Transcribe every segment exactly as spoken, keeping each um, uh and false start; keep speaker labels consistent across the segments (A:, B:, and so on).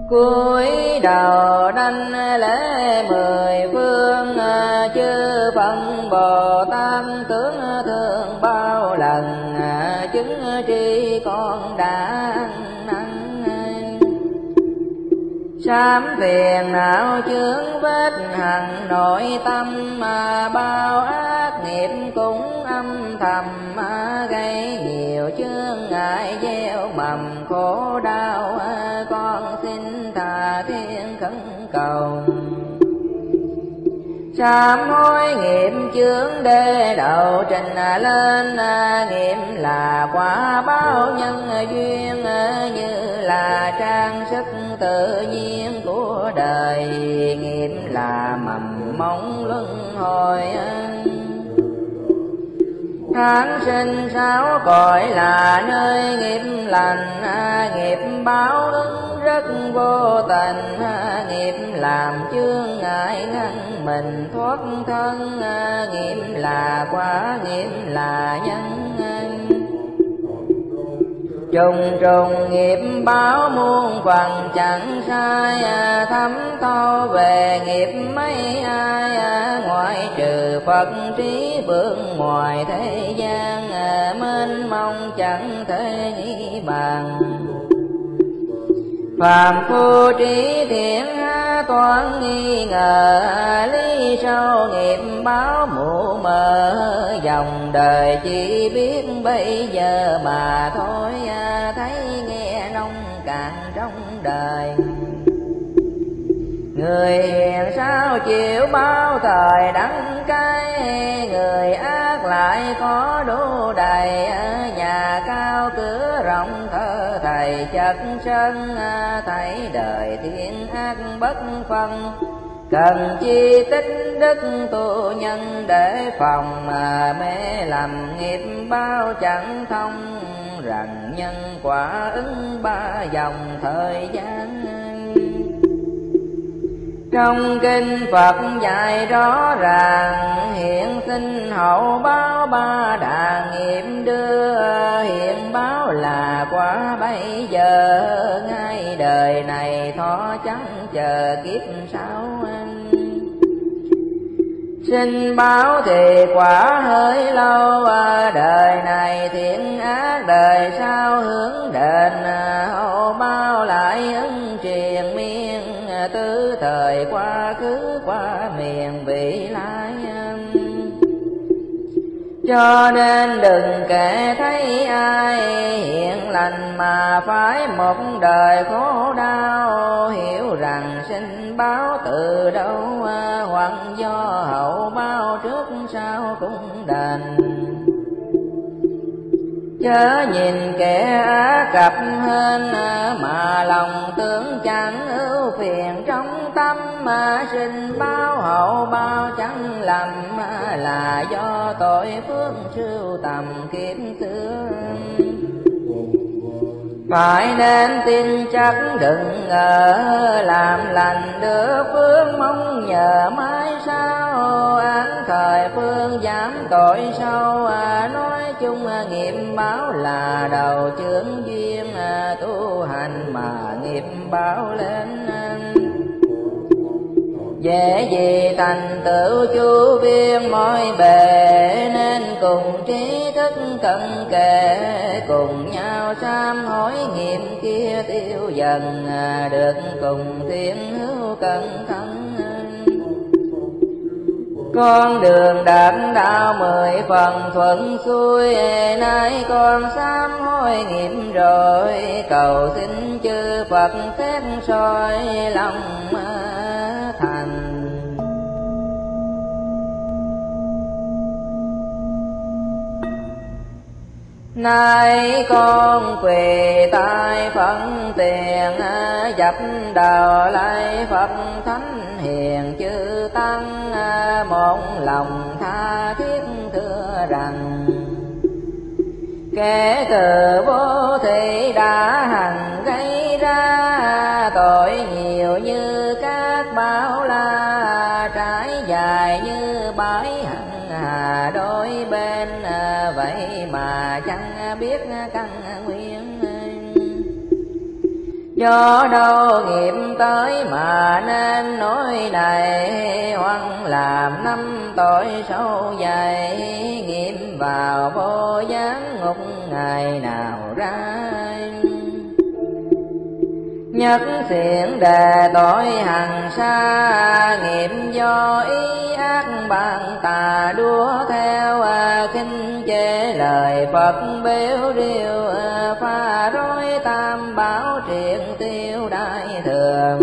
A: cúi đầu đảnh lễ mười phương, chư Phật Bồ Tát tướng thương bao lần, chứng tri con đã năng. Sám phiền não chướng vết hằn nội tâm, bao ác nghiệp cũng âm thầm, gây nhiều chướng ngại gieo mầm khổ đau. Con xin tha thiên khẩn cầu, sám hối nghiệp chướng để đầu trình lên. Nghiệp là quả báo nhân duyên, như là trang sức tự nhiên của đời. Nghiệp là mầm móng luân hồi, tháng sinh sáu cõi là nơi nghiệp lành. Nghiệp báo ứng rất vô tình, nghiệp làm chướng ngại ngăn mình thoát thân. Nghiệp là quả, nghiệp là nhân, trùng trùng nghiệp báo muôn phần chẳng sai. Thấm thâu về nghiệp mấy ai, ngoại trừ Phật trí vương ngoài thế gian. Mênh mông chẳng thể nghĩ bàn, phàm phu trí thiện toán nghi ngờ. Lý sâu nghiệp báo mù mờ, dòng đời chỉ biết bây giờ mà thôi. Thấy nghe nông cạn trong đời, người hiền sao chịu bao thời đắng cay. Người ác lại có đủ đầy, nhà cao cửa rộng thơ thầy chất sân. Thấy đời thiện ác bất phân, cần chi tích đức tu nhân để phòng. Mê lầm nghiệp bao chẳng thông, rằng nhân quả ứng ba dòng thời gian. Trong kinh Phật dạy rõ ràng, hiện sinh hậu báo ba đà nghiệp đưa. Hiện báo là quả bây giờ, ngay đời này thọ chẳng chờ kiếp sau. Sinh báo thì quả hơi lâu, đời này thiện ác đời sau hướng đền. Hậu báo lại ứng triền miên, tứ thời quá khứ qua miền vị lai. Cho nên đừng kể thấy ai hiện lành mà phải một đời khổ đau. Hiểu rằng sinh báo từ đâu, hoặc do hậu báo trước sau cũng đền. Chớ nhìn kẻ ác gặp hên, mà lòng tưởng chẳng ưu phiền trong tâm. Mà sinh báo hậu báo chẳng lầm, là do tội phước sưu tầm kiếp xưa. Phải nên tin chắc đừng ngờ, làm lành được phước mong nhờ mãi sau. Án thời phương giảm tội sâu, nói chung nghiệp báo là đầu chướng duyên. Tu hành mà nghiệp báo lên, dễ gì thành tựu chu viên mọi bề. Nên cùng trí thức cận kề, cùng nhau sám hối nghiệp kia tiêu dần. Được cùng thiên hữu cẩn thận, con đường đạt đạo mười phần thuận xuôi. Nay con sám hối nghiệp rồi, cầu xin chư Phật xét soi lòng thành. Nay con quỳ tại Phật tiền, dập đầu lạy Phật thánh hiền chư tăng. Một lòng tha thiết thưa rằng, kể từ vô thị đã hằng gây ra. Tội nhiều như các bão la, trải dài như bãi hằng hà đôi bên. Vậy mà chẳng biết căn nguyên, Do đâu nghiệp tới mà nên nỗi này, hoặc làm năm tội sâu dày, nghiệp vào vô gián ngục ngày nào ra. Nhất thiện đề tội hằng xa, nghiệp do ý ác bạn tà đua theo, khinh chê lời Phật bếu riêu, pha rối tam bảo triện tiêu đại thường.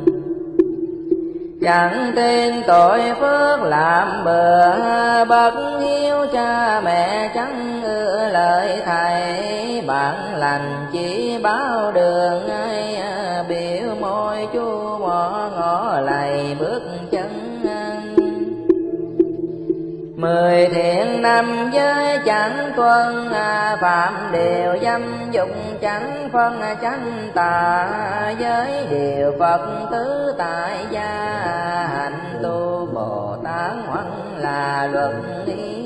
A: Chẳng tin tội phước làm bừa, bất hiếu cha mẹ chẳng ưa lời thầy, bạn lành chỉ báo đường ai, biểu môi chu mỏ ngõ lầy bước chân. Mười thiện năm giới chẳng tuân, phạm điều dâm dục chẳng phân chánh tà, giới điều Phật tứ tại gia, hạnh tu Bồ Tát hoặc là luật lý.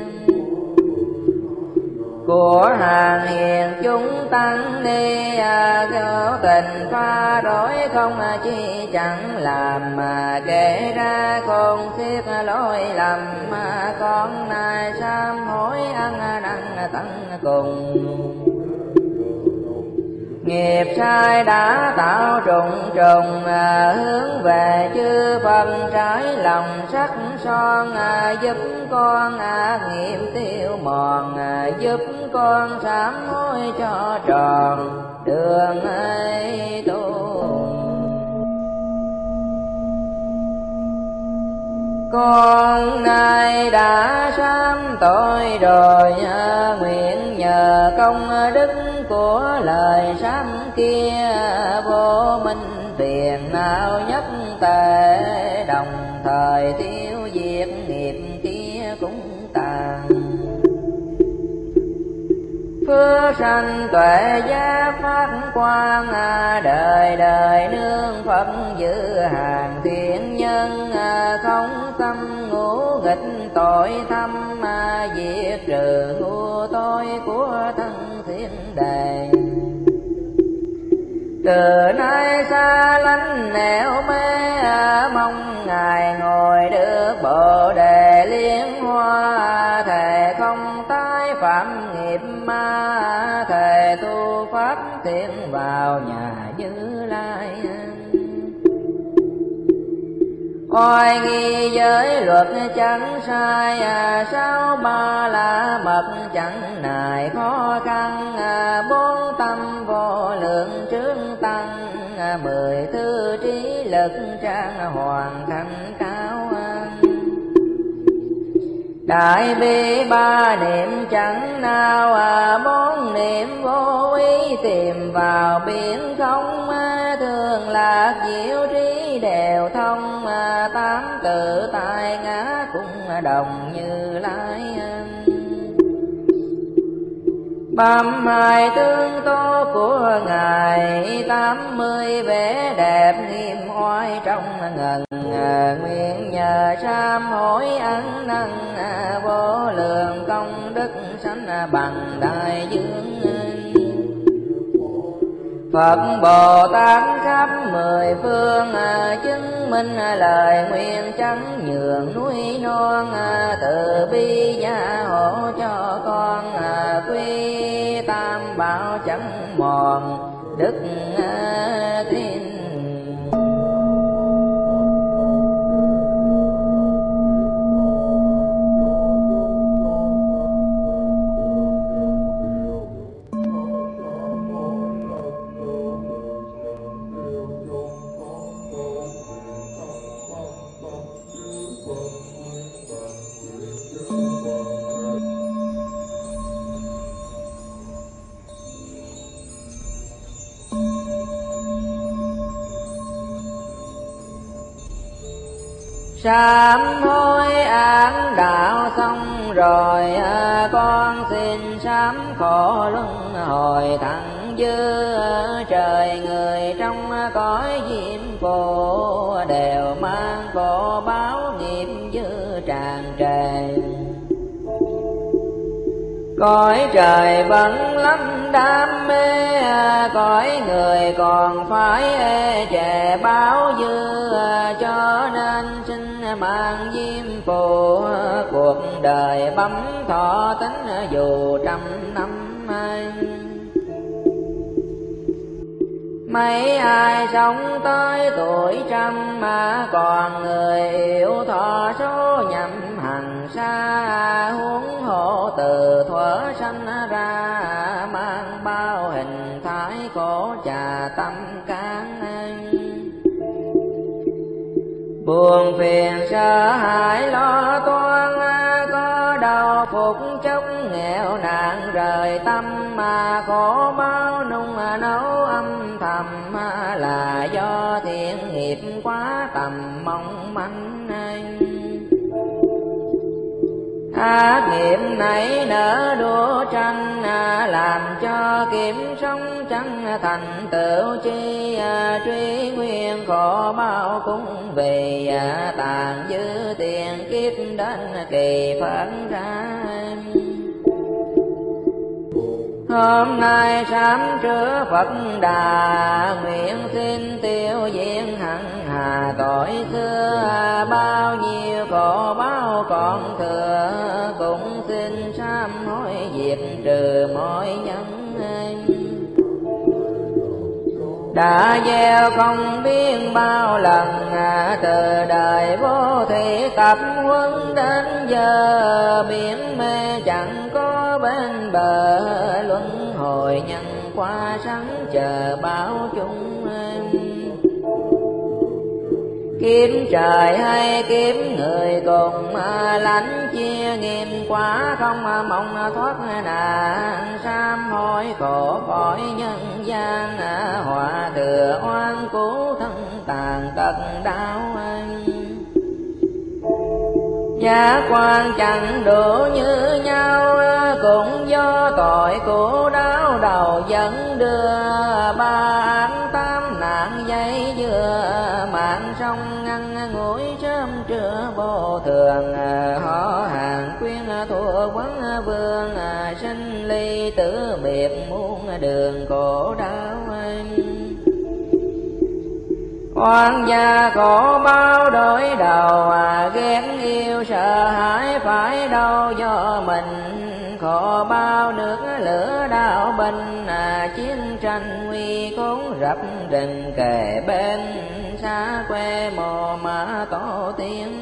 A: Của hàng hiền chúng tăng ni, có tình pha rối không chi chẳng làm, mà kể ra con xiết lỗi lầm, con nay sám hối ăn năn tận cùng. Nghiệp sai đã tạo trùng trùng, hướng về chư Phật trái lòng sắc son, giúp con ác nghiệp tiêu mòn, giúp con sám hối cho tròn đường ấy tu. Con nay đã sám tội rồi, nguyện nhờ công đức của lời sám kia, vô minh tiền nào nhất tệ, đồng thời tiêu diệt nghiệp kia cũng tàn. Phước sanh tuệ giác phát quang, đời đời nương Phật giữ hàng thiện nhân, không tâm ngũ nghịch tội thâm, diệt trừ ngu tối của thân thiên đề. Từ nay xa lánh nẻo mê, mong Ngài ngồi được Bồ đề liên hoa, thề không tái phạm nghiệp ma, thề tu pháp thiện vào nhà Như Lai. Oai nghi giới luật chẳng sai, sáu ba la mật chẳng nài khó khăn, bốn tâm vô lượng trướng tăng, mười thư trí lực trang hoàn thành cao. Đại bi ba niệm chẳng nào, bốn niệm vô ý tìm vào biển không, thường lạc diệu trí đều thông, tám tự tại ngã cũng đồng Như Lai. Băm hai tướng tố của Ngài, tám mươi vẻ đẹp nghiêm oai trong ngần, nguyện nhờ sám hối ăn năn, vô lượng công đức sanh bằng đại dương. Phật Bồ Tát khắp mười phương, chứng minh lời nguyện chẳng nhường núi non, từ bi gia hộ cho con, quy tam bảo chẳng mòn đức tin. Sám hối án đạo xong rồi, con xin sám khổ luân hồi thẳng dư. Trời người trong cõi diêm phù, đều mang khổ báo nghiệp dư tràn trề. Cõi trời vẫn lắm đam mê, cõi người còn phải ê chề báo dư, cho nên xin mang diêm phù, cuộc đời bấm thọ tính dù trăm năm. Mấy ai sống tới tuổi trăm mà còn người yêu thọ số nhậm hằng xa, huống hộ từ thuở sanh ra mang bao hình thái khổ trà tâm can. Buồn phiền sợ hãi lo toan, có đau phục chốc nghèo nạn rời tâm, mà khổ bao nung nấu âm thầm, là do thiện nghiệp quá tầm mong manh. Ác nghiệp này nở đua tranh, làm cho kiếm sống chẳng thành tựu chi, truy nguyên khổ bao cũng vì tàn dư tiền kiếp đến kỳ phận ra. Hôm nay sám trưa Phật Đà, nguyện xin tiêu diệt hằng hà tội xưa, bao nhiêu khổ bao còn thừa, cũng xin sám hối diệt trừ mọi nhân. Đã gieo không biết bao lần, từ đời vô thị tập huấn đến giờ, biển mê chẳng có bên bờ, luân hồi nhân qua sáng chờ báo chung. Kiếm trời hay kiếm người cùng, lãnh chia nghiêm quá không mong thoát nạn, sám hối khổ cõi nhân gian, họa thừa oan cứu thân tàn tật đau. Giá quan chẳng đủ như nhau, cũng do tội của đau đầu dẫn đưa, ba án tám nạn dây dưa, mạng sông ngăn ngủi sớm trưa vô thường, họ hàng quyên thua quấn vương, sinh ly tử biệt muôn đường khổ đau. Oan gia khổ bao đổi đầu, ghét yêu sợ hãi phải đâu do mình, khổ bao nước lửa đau binh, chiến tranh nguy khốn rập rình kề bên, xa quê mồ mã tổ tiên.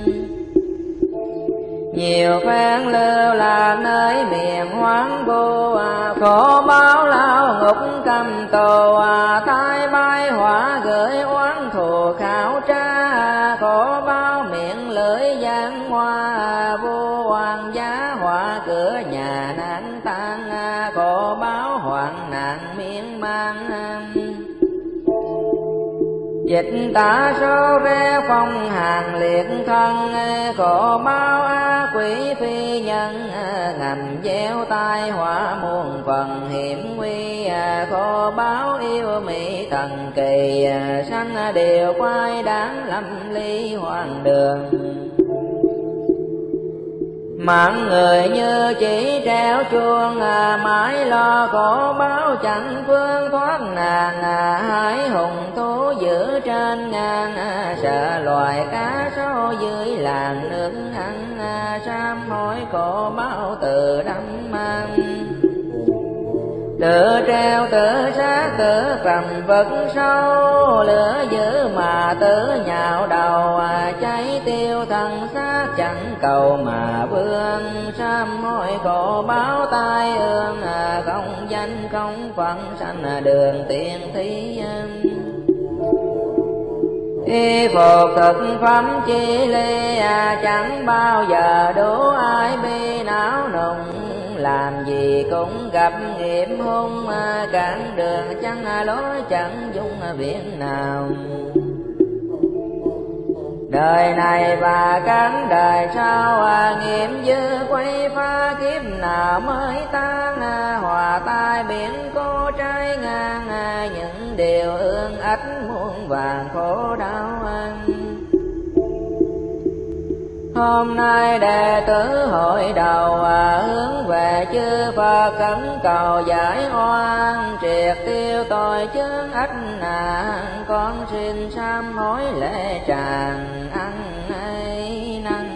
A: Nhiều phen lưu lạc nơi miền hoang vô, khổ báo lao ngục cầm tù, tai bay hỏa gửi oán thù khảo tra, khổ báo miệng lưỡi gian hoa, vô hoàng giá hỏa cửa nhà nạn tan, khổ báo hoạn nạn miên man. Dịch tả số ré phong hàng liệt thân, khổ báo á quỷ phi nhân, ngầm gieo tai họa muôn phần hiểm nguy, khổ báo yêu mỹ thần kỳ, sanh đều quay đáng lâm ly hoàng đường. Mạng người như chỉ treo chuông, mãi lo khổ báo chẳng phương thoát nạn, hãi hùng thú giữ trên ngang, sợ loài cá sấu dưới làng nước ăn, sám hối khổ báo từ đắm mang. Tự treo tự sát tự cầm vật sâu, lửa dữ mà tự nhạo đầu, cháy tiêu thân xác chẳng cầu mà vương, sám hối khổ báo tai ương, không danh không phận sanh đường tiên thí. Y phục thực phẩm chi ly, chẳng bao giờ đủ ai bi não nùng, làm gì cũng gặp nghiệp hung, cản đường chẳng lối chẳng dung việc nào. Đời này và cánh đời sau, nghiệp dư quay phá kiếp nào mới tan, hòa tai biển cô trái ngang, những điều ương ách muôn vàng khổ đau. Hôm nay đệ tử hội đầu hướng về chư Phật khẩn cầu giải oan, triệt tiêu tội chướng ách nạn. Con xin sám hối lễ tràng ăn ấy năng.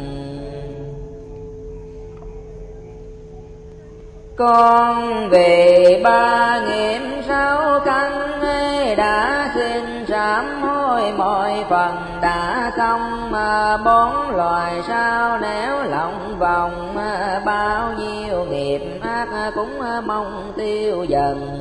A: Con vì ba nghiệp sáu căn đã xin sám hối mọi phần đã xong, bốn loài sao nếu lòng vòng bao nhiêu nghiệp ác cũng mong tiêu dần.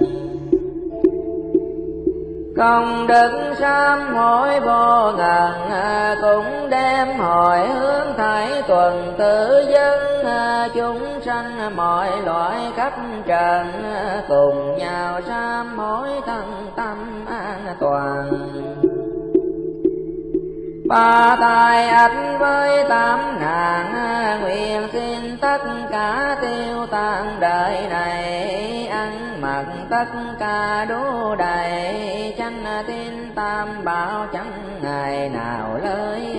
A: Công đức sám hối vô ngần cũng đem hồi hướng thảy tuần tự dân, chúng sanh mọi loại khắp trần cùng nhau sám hối thân tâm an toàn. Ba tai ách với tám nạn nguyện xin tất cả tiêu tan đời này, ăn mặc tất cả đủ đầy, chánh tín tam bảo chẳng ngày nào lơi.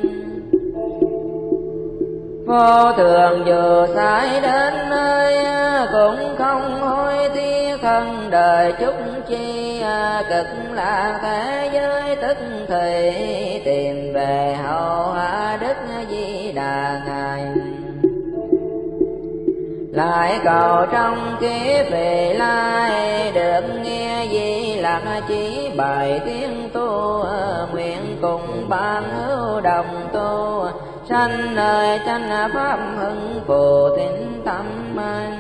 A: Vô thường dù sai đến nơi cũng không hối tiếc thân đời chút chi, cực lạc thế giới tức thì tìm về hậu hạ Đức Di Đà ngài. Lại cầu trong kiếp về lai được nghe Di Lặc chỉ bài tiếng tu, nguyện cùng ban hữu đồng tu, sanh nơi chánh pháp hưng phù tín tâm anh.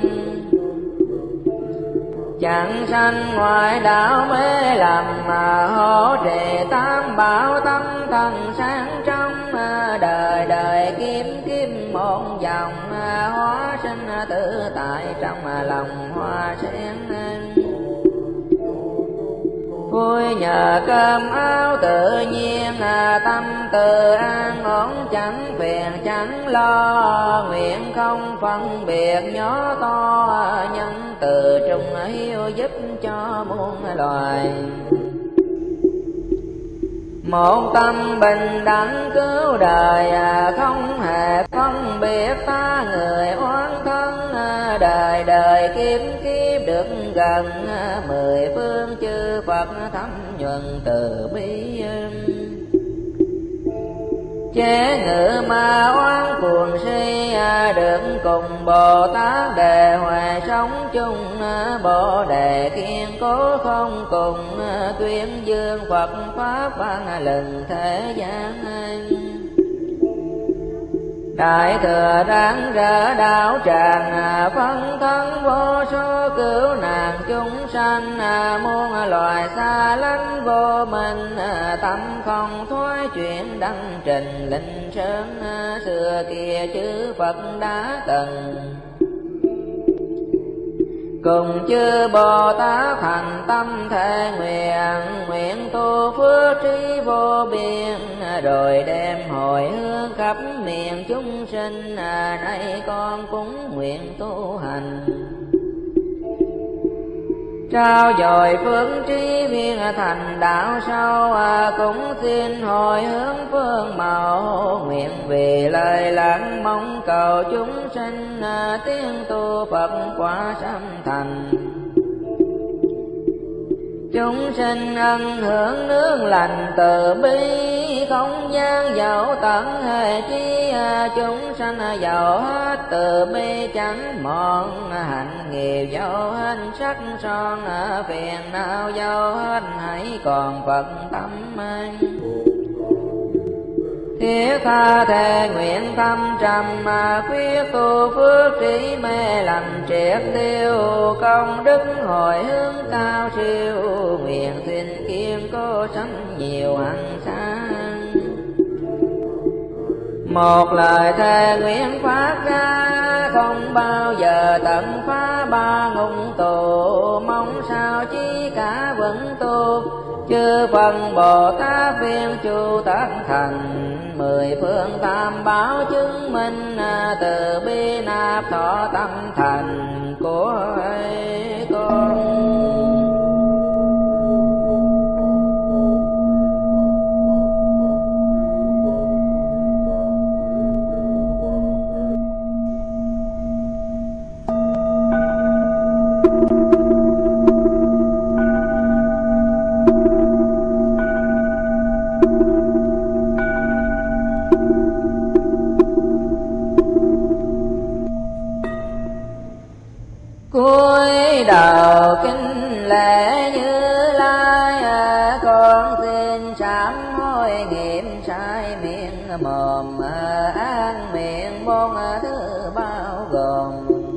A: Chẳng sanh ngoại đạo mê lầm, mà hỗ trì tam bảo tâm thần sáng trong, đời đời kiếm kiếm một vòng, hóa sinh tự tại trong lòng hoa sen. Vui nhờ cơm áo tự nhiên, tâm từ an ổn chẳng phiền chẳng lo, nguyện không phân biệt nhỏ to, nhân từ trung hiếu giúp cho muôn loài. Một tâm bình đẳng cứu đời, không hề phân biệt ta người oán thân, đời đời kiếp kiếp được gần, mười phương chư Phật thấm nhuần từ bi. Chế ngự ma oán cuồng si, được cùng Bồ Tát đề huệ sống chung, Bồ đề kiên cố không cùng, tuyên dương Phật pháp vang lừng thế gian. Đại thừa ráng rỡ đạo tràng, phân thân vô số cứu nạn chúng sanh, muôn loài xa lánh vô minh, tâm không thoái chuyển đăng trình linh sơn, xưa kia chư Phật đã từng cùng chư Bồ Tát thành tâm thể nguyện, nguyện tu phước trí vô biên, rồi đem hồi hướng khắp miền chúng sinh, nay con cũng nguyện tu hành. Trao dồi phước trí viên thành đạo sâu, cũng xin hồi hướng phương màu, nguyện vì lời lắng mong cầu chúng sinh, tiếng tu Phật quả sanh thành. Chúng sinh ân hưởng nương lành từ bi, không gian giàu tận hề chi, chúng sanh giàu hết từ bi chẳng mòn, hạnh nghiệp giàu hết sắc son, phiền não giàu hết hãy còn Phật tâm anh. Thiết tha thề nguyện tâm trầm, khuyết tu phước trí mê lầm triệt tiêu, công đức hồi hướng cao siêu, nguyện xin kiên cố sanh nhiều hằng sáng. Một lời thề nguyện phát ra, không bao giờ tận phá ba ngục tù, mong sao chí cả vững tu, chư phần Bồ Tát viên chu tất thành, mười phương tam bảo chứng minh, từ bi nạp thọ tâm thành của con. cúi đầu kinh lễ Như Lai, con xin sám hối nghiệm sai miệng mồm, an miệng bốn thứ bao gồm.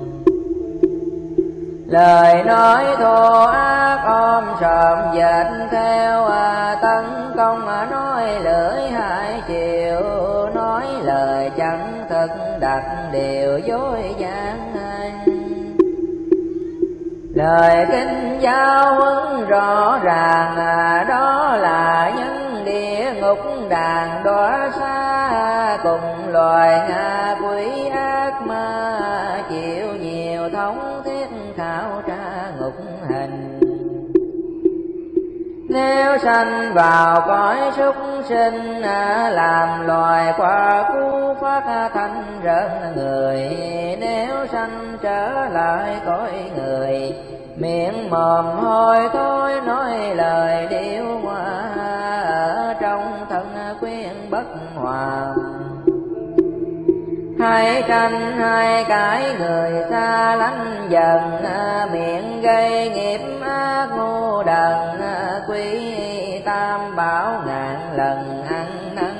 A: Lời nói thô ác ôm sòm dệt theo, tấn công nói lưỡi hai chiều, nói lời chẳng thực đặt điều dối gian. Lời kinh giáo huấn rõ ràng, đó là nhân địa ngục đàn đọa xa, cùng loài ngạ quỷ ác ma, chịu nhiều thống thiết khảo tra ngục hình. Nếu sanh vào cõi súc sinh, làm loài qua cú phát thanh rợn người. Nếu sanh trở lại cõi người, miệng mồm hôi thối nói lời điêu hoa, ở trong thân khuyên bất hòa. Hai tranh hai cái người xa lánh dần, miệng gây nghiệp ác ngu đần, quý tam bảo ngàn lần ăn năn.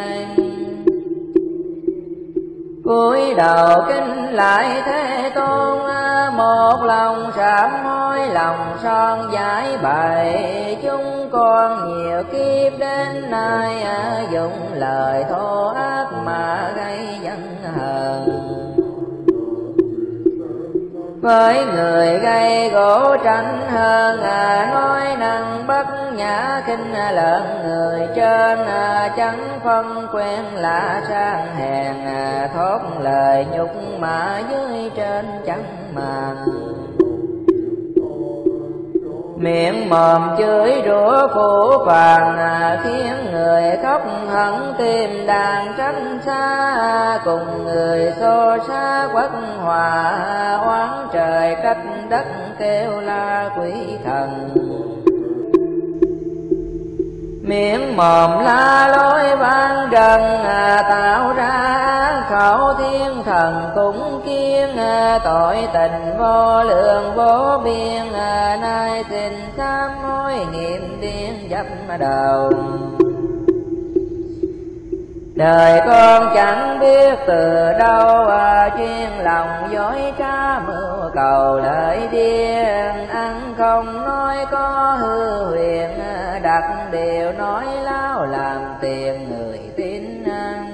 A: Cúi đầu kính lại Thế Tôn, một lòng sám hối lòng son giải bày. Chúng con nhiều kiếp đến nay, dùng lời thô ác mà gây giận hờn. Với người gây gỗ tranh hơn, nói năng bất nhã khinh lợn người trên. Chẳng phân quen lạ sang hèn, thốt lời nhục mà dưới trên chẳng màng. Miệng mồm chửi rủa phủ phàng, khiến người khóc hận tim đàn tránh xa. Cùng người xô xa quất hòa, oán trời trách đất kêu la quỷ thần. Miệng mồm la lối ban trần, tạo ra khẩu thiên thần cũng kiên. Tội tình vô lượng vô biên, nay xin sám hối nghiệm điên dập đầu. Đời con chẳng biết từ đâu, chuyên lòng dối trá mưu cầu lợi điên. Ăn không nói có hư huyền, đặt điều nói láo làm tiền người tin ăn.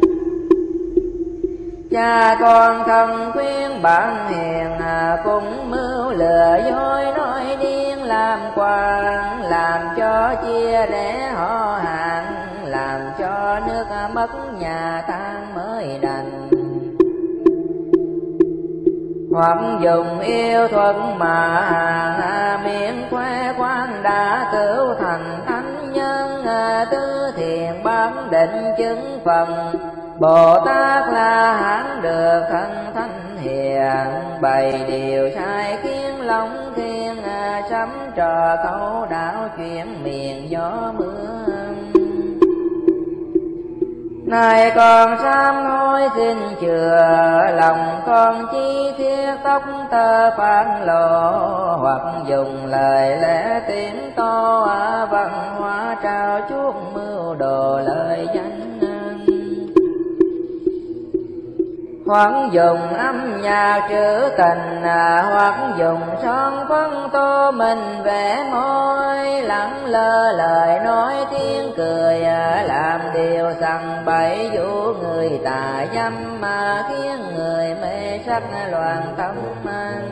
A: Cha con thân khuyên bạn hiền, cũng mưu lừa dối nói điên làm quan. Làm cho chia rẽ họ hàng, làm cho nước mất nhà tan mới đành. Hoặc dùng yêu thuật mà hàng, miệng khoe quan đã cứu thành thánh nhân. Tứ thiền bán định chứng phần, Bồ Tát La Hán được thân thánh hiền. Bày điều sai khiến long thiên, sắm trò câu đạo chuyện miền gió mưa. Này con sám hối xin chừa, lòng con chi thiết tóc tơ phản lộ. Hoặc dùng lời lẽ tiếng to, văn hóa trao chuốc mưu đồ lời danh. Hoặc dùng âm nhạc trữ tình, hoặc dùng son phấn tô mình vẽ môi. Lẳng lơ lời nói tiếng cười, làm điều sằng bậy dụ người tà dâm. Mà khiến người mê sắc loạn tâm anh.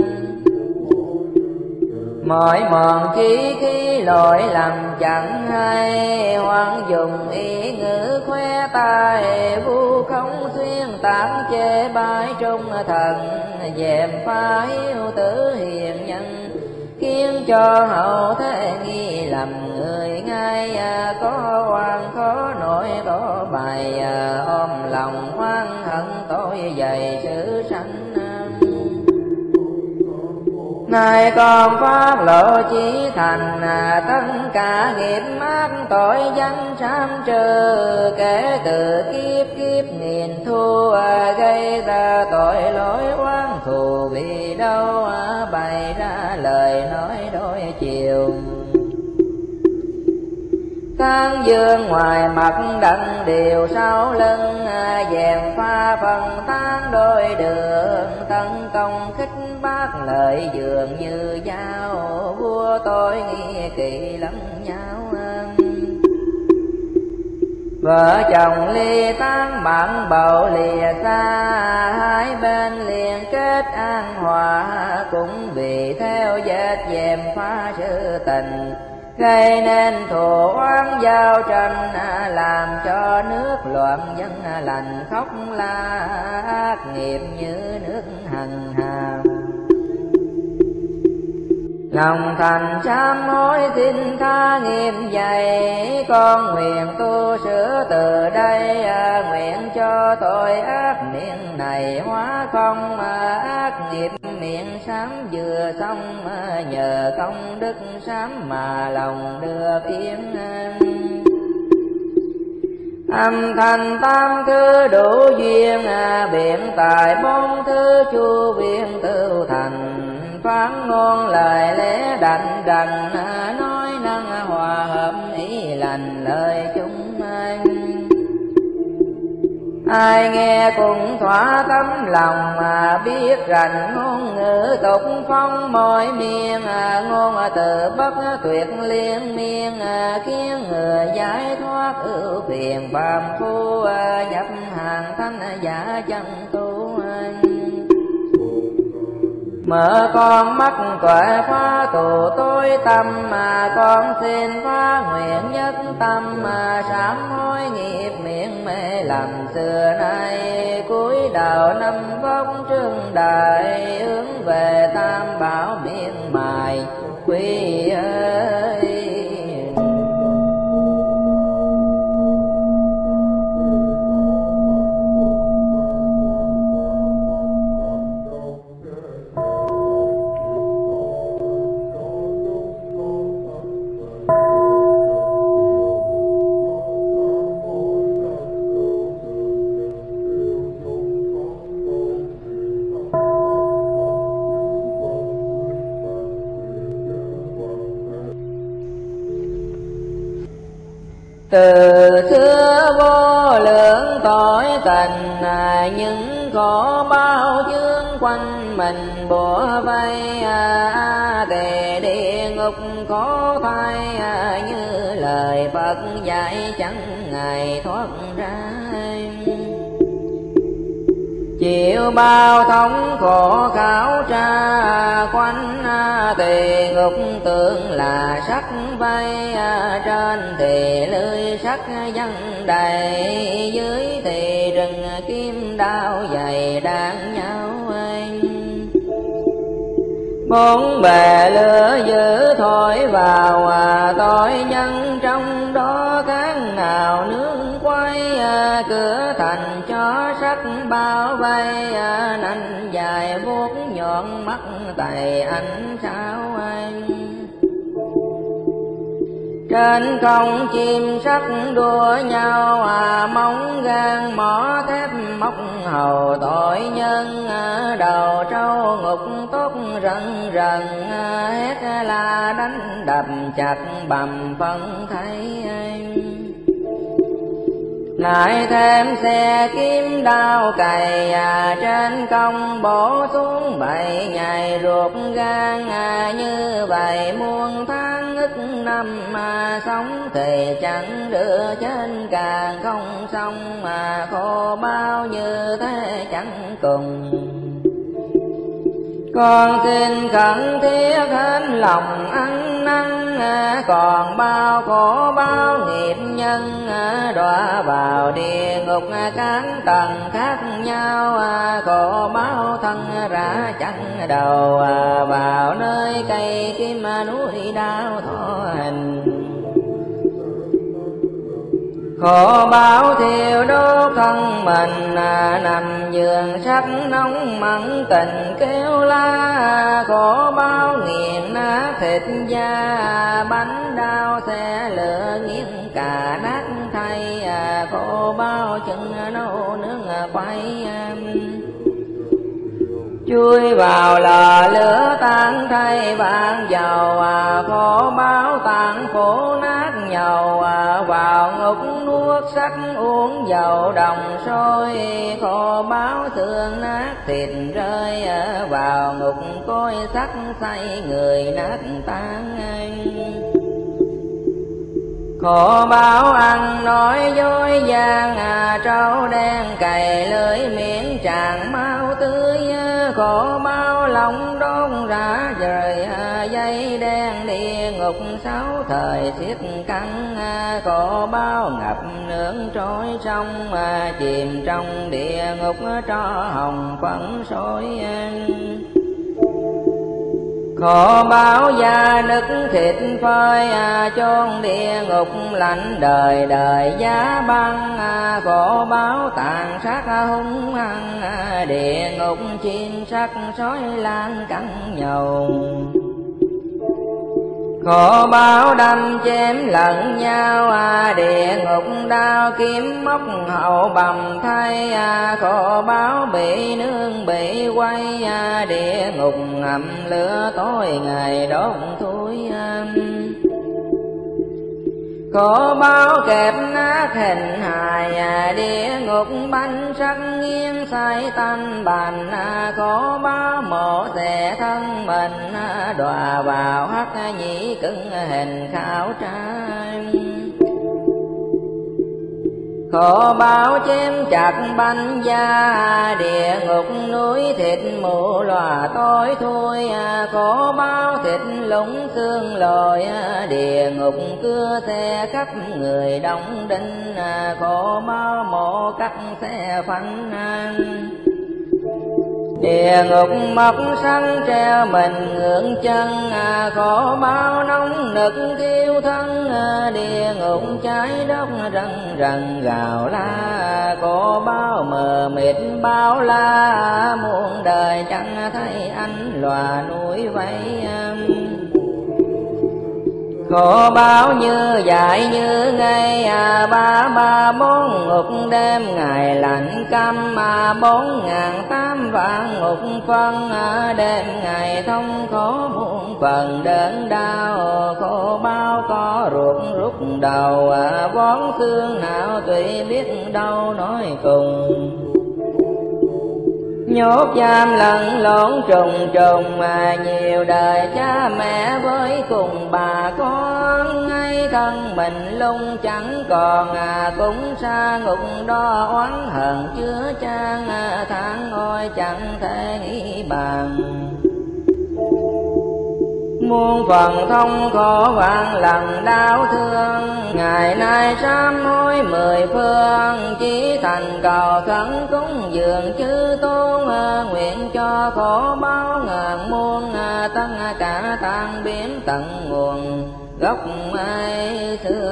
A: Mọi mòn chí khí lỗi lầm chẳng hay, hoặc dùng ý ngữ khoe tài. Vu không xuyên tạp chê bai trung thần, dèm pha hiếu tử hiền nhân. Khiến cho hậu thế nghi lầm người ngay, có oan khó nổi có bài. Ôm lòng oan hận tội dày sự sanh. Này con phát lộ chí thành, tất cả nghiệp ác tội danh sám trừ. Kể từ kiếp kiếp nghìn thu, gây ra tội lỗi oán thù thù, vì đâu bày ra lời nói đôi chiều. Tháng dương ngoài mặt đặng điều sau lưng, dèm pha phần tháng đôi đường, tấn công khích bác lời dường như dao, vua tôi nghi kỵ lẫn nhau. Vợ chồng ly tán bạn bầu lìa xa, hai bên liền kết an hòa, cũng vì theo vết dèm pha sự tình, gây nên thù oán giao tranh, làm cho nước loạn dân lành khóc la, ác nghiệp như nước hằng hà. Lòng thành sám hối xin tha nghiêm dày, con nguyện tu sửa từ đây, nguyện cho tội ác miệng này hóa không, ác nghiệp miệng sám vừa xong, nhờ công đức sám mà lòng được yên. Âm thanh tam thứ đủ duyên, biện tài bốn thứ chu viên tự thành, phán ngôn lời lẽ đành đành, nói năng hòa hợp ý lành lời chúng anh. Ai nghe cũng thỏa tấm lòng, mà biết rành ngôn ngữ tục phong mỗi miền, ngôn từ bất tuyệt liên miên, khiến người giải thoát ưu phiền phàm phu, nhập hàng thanh giả chân tu. Mở con mắt tuệ phá tù tối tâm, mà con xin phá nguyện nhất tâm, mà sám hối nghiệp miệng mê lầm xưa nay, cúi đầu năm vong trương đại, hướng về tam bảo miên mài quy ơi. Từ xưa vô lượng tội tình, những khổ bao chướng quanh mình bủa vây, đề địa ngục khó thay, như lời Phật dạy chẳng ngày thoát ra. Chịu bao thống khổ khảo tra, quanh tỳ ngục tưởng là sắc vây, trên thì lưới sắc văng đầy, dưới thì rừng kim đao dày đan nhau anh. Bốn bề lửa dữ thổi vào, tội nhân trong đó cán nào nương quay, cửa thành cho sắc bao vây, nanh dài vuốt nhọn mắt tay ánh sao anh. Trên không chim sắc đua nhau, móng gan mỏ thép móc hầu tội nhân, đầu trâu ngục tốt rần rần, hét la đánh đập chặt bầm phân thấy anh. Lại thêm xe kiếm đao cày, trên công bổ xuống bảy ngày ruột gan, như vậy muôn tháng ức năm, sống thì chẳng đưa trên càng không xong, mà khổ bao như thế chẳng cùng. Con xin khẩn thiết hết lòng ăn năn, còn bao khổ bao nghiệp nhân, đọa vào địa ngục các tầng khác nhau, khổ bao thân ra chẳng đầu, vào nơi cây kim núi đau thọ hình. Khổ báo thiêu đốt thân mình, nằm giường sắc nóng mặn tình kêu la, khổ báo nghiền nát thịt da, bánh đau xe lửa nghiến cả nát thay, khổ báo chân nấu nướng quay. chui vào lò lửa tan thay vàng dầu, à, khổ báo tàn phủ nát nhầu, à, vào ngục nuốt sắc uống dầu đồng sôi, khổ báo xương nát thịt rơi, à, vào ngục cối sắc say người nát tan. Khổ báo ăn nói dối gian, à, trâu đen cày lưỡi miệng tràn máu tươi, khổ báo lòng đốn rã rời, à, dây đen địa ngục sáu thời xiết căng, à, khổ báo ngập nướng trôi sông, à, chìm trong địa ngục tro hồng phấn sôi. Khổ báo da nứt thịt phơi, à, chôn địa ngục lạnh đời đời giá băng, à, khổ báo tàn sát hung hăng, à, địa ngục chim sắc sói lan cắn nhầu. Khổ báo đâm chém lẫn nhau, à, địa ngục đao kiếm móc hậu bầm thay, à, khổ báo bị nương bị quay, à, địa ngục ngầm lửa tối ngày đốt thui. À. Khổ báo kẹp nát hình hài, à, địa ngục bánh sắc nghiêng say tanh bành, à, khổ báo mổ xẻ thân mình, à, đọa vào hắc nhĩ cứng hình khảo trai. Khổ báo chém chặt banh da, địa ngục núi thịt mù lòa tối thui, à, khổ báo thịt lũng xương lồi, à, địa ngục cưa xe khắp người đóng đinh, à, khổ báo mổ cắt xe phanh. À. Địa ngục mọc săn treo mình ngưỡng chân, à, khổ báo nóng nực thiêu thân, à, địa ngục cháy đốt rần rần gào la, khổ báo mờ mịt bao la, muôn đời chẳng thấy ánh lòa núi vây. Khổ báo như dại như ngây, à, ba ba bốn ngục đêm ngày lạnh căm, à, bốn ngàn tám vạn ngục phân, à, đêm ngày thông khổ muôn phần đớn đau, khổ báo có ruột rút đầu, à, vón xương nào tùy biết đâu nói cùng. Nhốt giam lẫn lộn trùng trùng, mà nhiều đời cha mẹ với cùng bà con, ngay thân mình lung chẳng còn, à, cũng xa ngục đo oán hận chứa chan, à, tháng ngôi chẳng thể nghĩ bàn. Muôn phần thông khổ vạn lần đau thương, ngày nay sám hối mười phương, chỉ thành cầu khấn cúng dường chư tôn, nguyện cho khổ báo ngàn muôn, tất cả tan biến tận nguồn gốc ai xưa.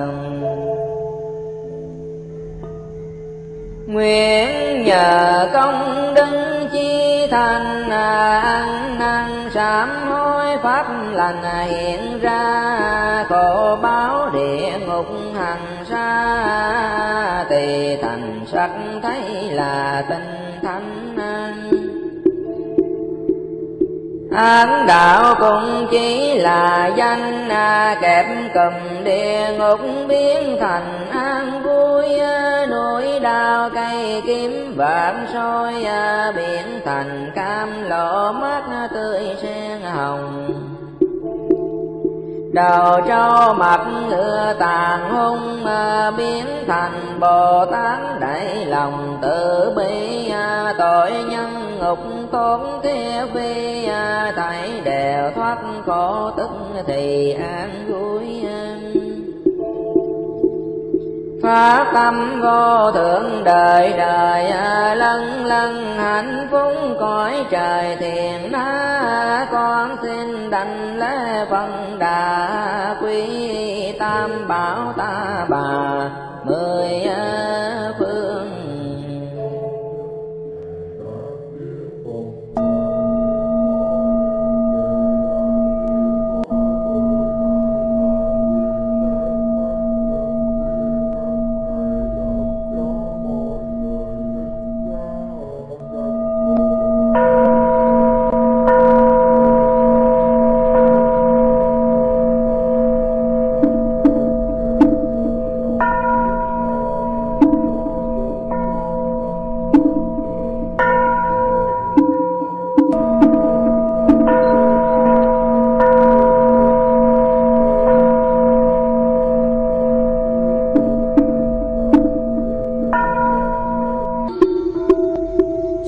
A: Nguyện nhờ công đức chi thành, ăn năn sám hối pháp lành hiện ra, khổ báo địa ngục hằng xa, tỳ thành sắc thấy là tinh thánh. Ác đạo cũng chỉ là danh, kẹp cầm địa ngục biến thành an vui, núi đao cây kiếm vạn soi, biển thành cam lộ mắt tươi sen hồng. Đầu trâu mặt ngựa tàn hung, biến thành Bồ Tát đại lòng từ bi, tội nhân ngục tốn thế phi, thảy đều thoát khổ tức thì an vui. Pháp tâm vô thượng đời đời, lân lân hạnh phúc cõi trời thiền na, con xin đảnh lễ Phật Đà quy tam bảo ta bà mười phương. Thank you.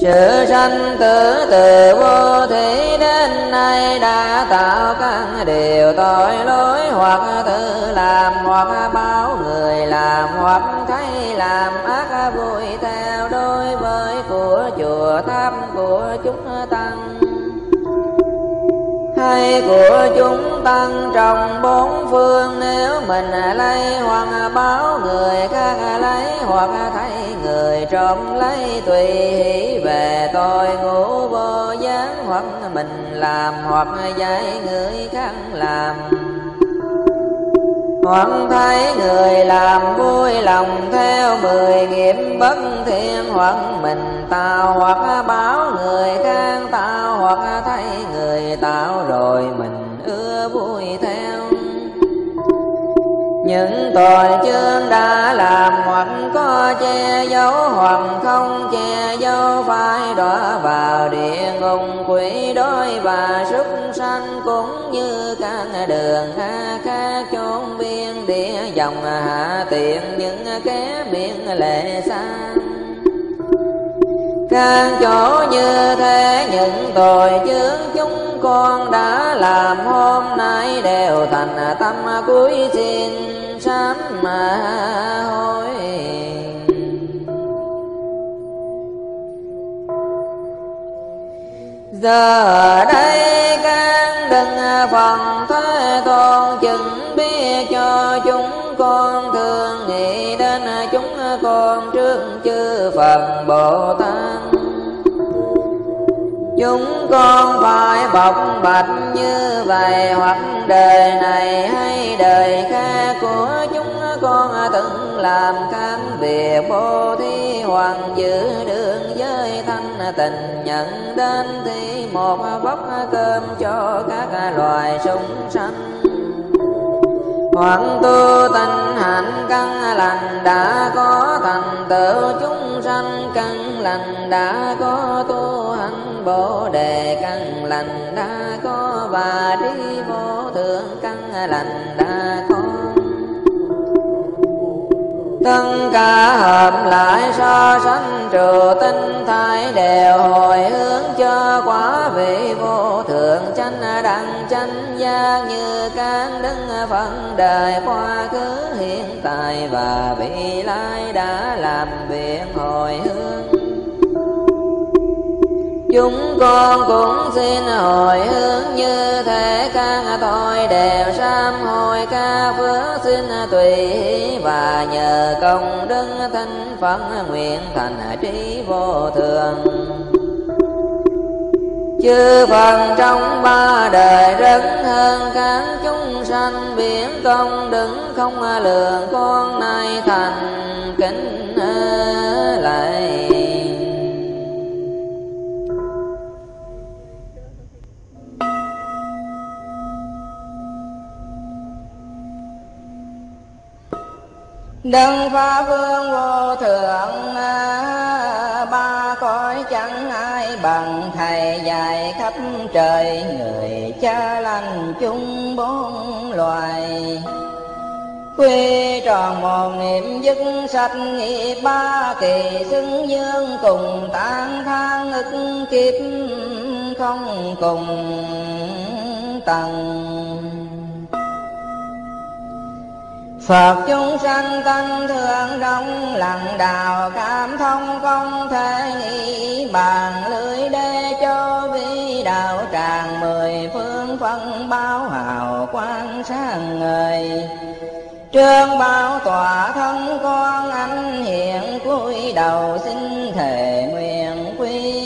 A: Sự sanh tử từ vô thủy đến nay đã tạo các điều tội lỗi, hoặc tự làm hoặc báo người làm, hoặc thấy làm ác vui theo đối với của chùa tháp của chúng tăng hay của chúng tăng trong bốn phương. Nếu mình lấy hoặc báo người khác lấy, hoặc thấy người trộm lấy, tùy hỷ về tội ngũ vô gián, hoặc mình làm hoặc dạy người khác làm, hoặc thấy người làm vui lòng theo mười nghiệp bất thiện, hoặc mình tạo hoặc báo người khác tạo, hoặc thấy người tạo rồi mình ưa vui theo. Những tội chướng đã làm, hoặc có che giấu hoặc không che giấu, phải đọa vào địa ngục quỷ đói và súc sanh, cũng như các đường hạ khác chốn biên địa dòng hạ tiện những kẻ biên lệ xa. Các chỗ như thế những tội chướng chúng con đã làm hôm nay đều thành tâm cuối xin sám hối. Giờ đây các đừng phần Thế Tôn chừng biết cho chúng con, thường nghĩ đến chúng con trước chư Phật Bồ Tát. Chúng con phải bộc bạch như vậy, hoặc đời này hay đời khác của chúng con từng làm các việc bố thí, hoặc giữ đường giới thanh tình, nhận đến thì một bát cơm cho các loài súc sanh, hoặc tu tinh hạnh căn lành đã có thành tựu chúng sanh, căn lành đã có tu hành bồ đề, căn lành đã có và trí vô thượng, căn lành đã có. Tất cả hợp lại so sánh trụ tinh thái, đều hồi hướng cho quả vị vô thượng chánh đẳng chánh giác, như các đức phân đời quá khứ hiện tại và vị lai đã làm việc hồi hướng. Chúng con cũng xin hồi hướng như thế, các tội đều sám hối, các phước xin tùy hỷ, và nhờ công đức thinh Phật nguyện thành trí vô thường. Chư Phật trong ba đời rất hơn các chúng sanh, biển công đức không lường, con nay thành kính lại. Đấng Pháp Vương vô thượng, ba cõi chẳng ai bằng thầy, dạy khắp trời người cha lành chung bốn loài. Quy tròn một niệm dứt sạch nghiệp ba kỳ, xưng dương cùng tán thang ức kiếp không cùng tầng. Phật chúng sanh tâm thường rộng, lặng đào cảm thông không thể nghĩ bàn, lưới đê cho vi đạo tràng mười phương phân báo hào quang sáng ngời. Trương bảo tỏa thân con anh hiện, cúi đầu xin thề nguyện quy.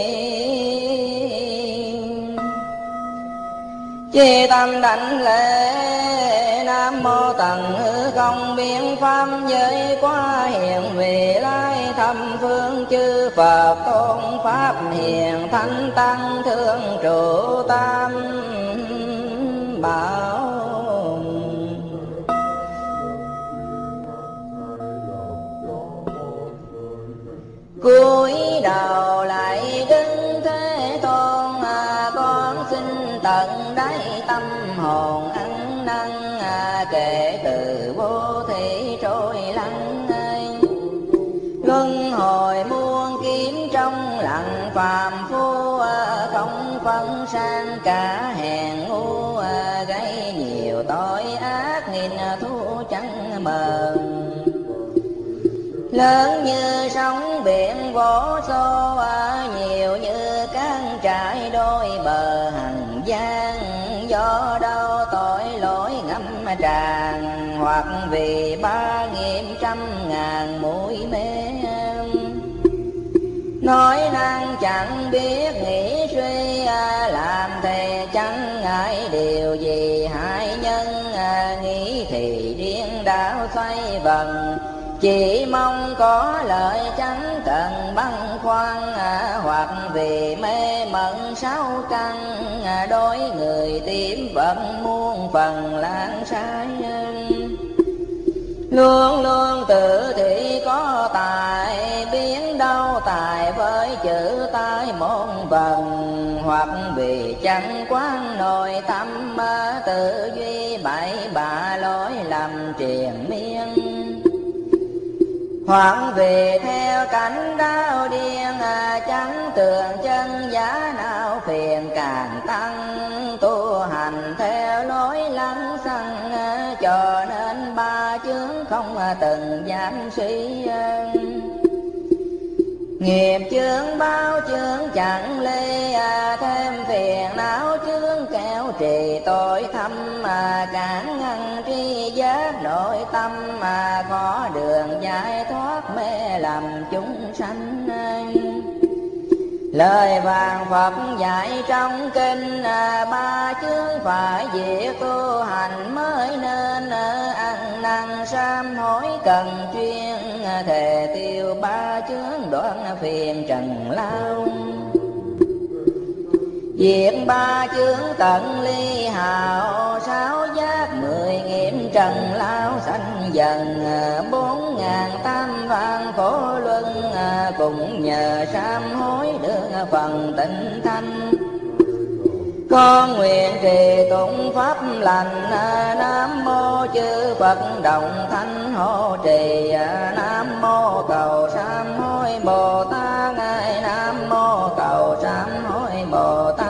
A: Chi tâm đảnh lễ Nam mô tận hư không biến pháp giới, quá hiện vị lai thâm phương chư Phật tôn pháp hiền thánh tăng thương trụ tam bảo. Cúi đầu lại đứng Thế Tôn, à, con xin tận đáy tâm hồn ăn năn, à, kể từ vô thị trôi lắng ơi. Luân hồi muôn kiếm trong lặng cả hèn ngu, gây nhiều tội ác nghìn thu chẳng mờ. Lớn như sóng biển vô số, nhiều như cán trải đôi bờ hằng giang. Do đâu tội lỗi ngâm tràn, hoặc vì ba nghìn trăm ngàn mũi mê. Nói năng chẳng biết nghĩ suy, làm thề chẳng ngại điều gì hại nhân. Nghĩ thì điên đảo xoay vần, chỉ mong có lợi chẳng cần băn khoăn. Hoặc vì mê mẩn sáu căn, đối người tím vẫn muôn phần lãng sai. Luôn luôn tự thị có tài, biến đâu tài với chữ tai môn vần. Hoặc vì chẳng quán nội tâm, tự duy bậy bạ lối lầm triền miên. Hoặc vì theo cảnh đau điên, chẳng tường chân giá nào phiền càng tăng. Tu hành theo lối lăng xăng, cho nên ba chướng không từng dám suy. Nghiệp chướng bao chướng chẳng lê, thêm phiền não chướng kéo trì tội thâm. Cản ngăn tri giác nội tâm, có đường giải thoát mê lầm chúng sanh. Lời vàng Phật dạy trong kinh, ba chướng phải diệt tu hành mới nên. Ăn năn sám hối cần chuyên, thề tiêu ba chướng đoạn phiền trần lao. Diệt ba chướng tận ly hào, sáu giác mười nghiệm trần lao sanh dần. Bốn ngàn tam vạn khổ luân, cùng nhờ sám hối được phần tịnh thanh. Con nguyện trì tụng pháp lành, Nam mô chư Phật đồng thanh hộ trì. Nam mô cầu sám hối Bồ Tát, Nam mô cầu sám hối Bồ Tát.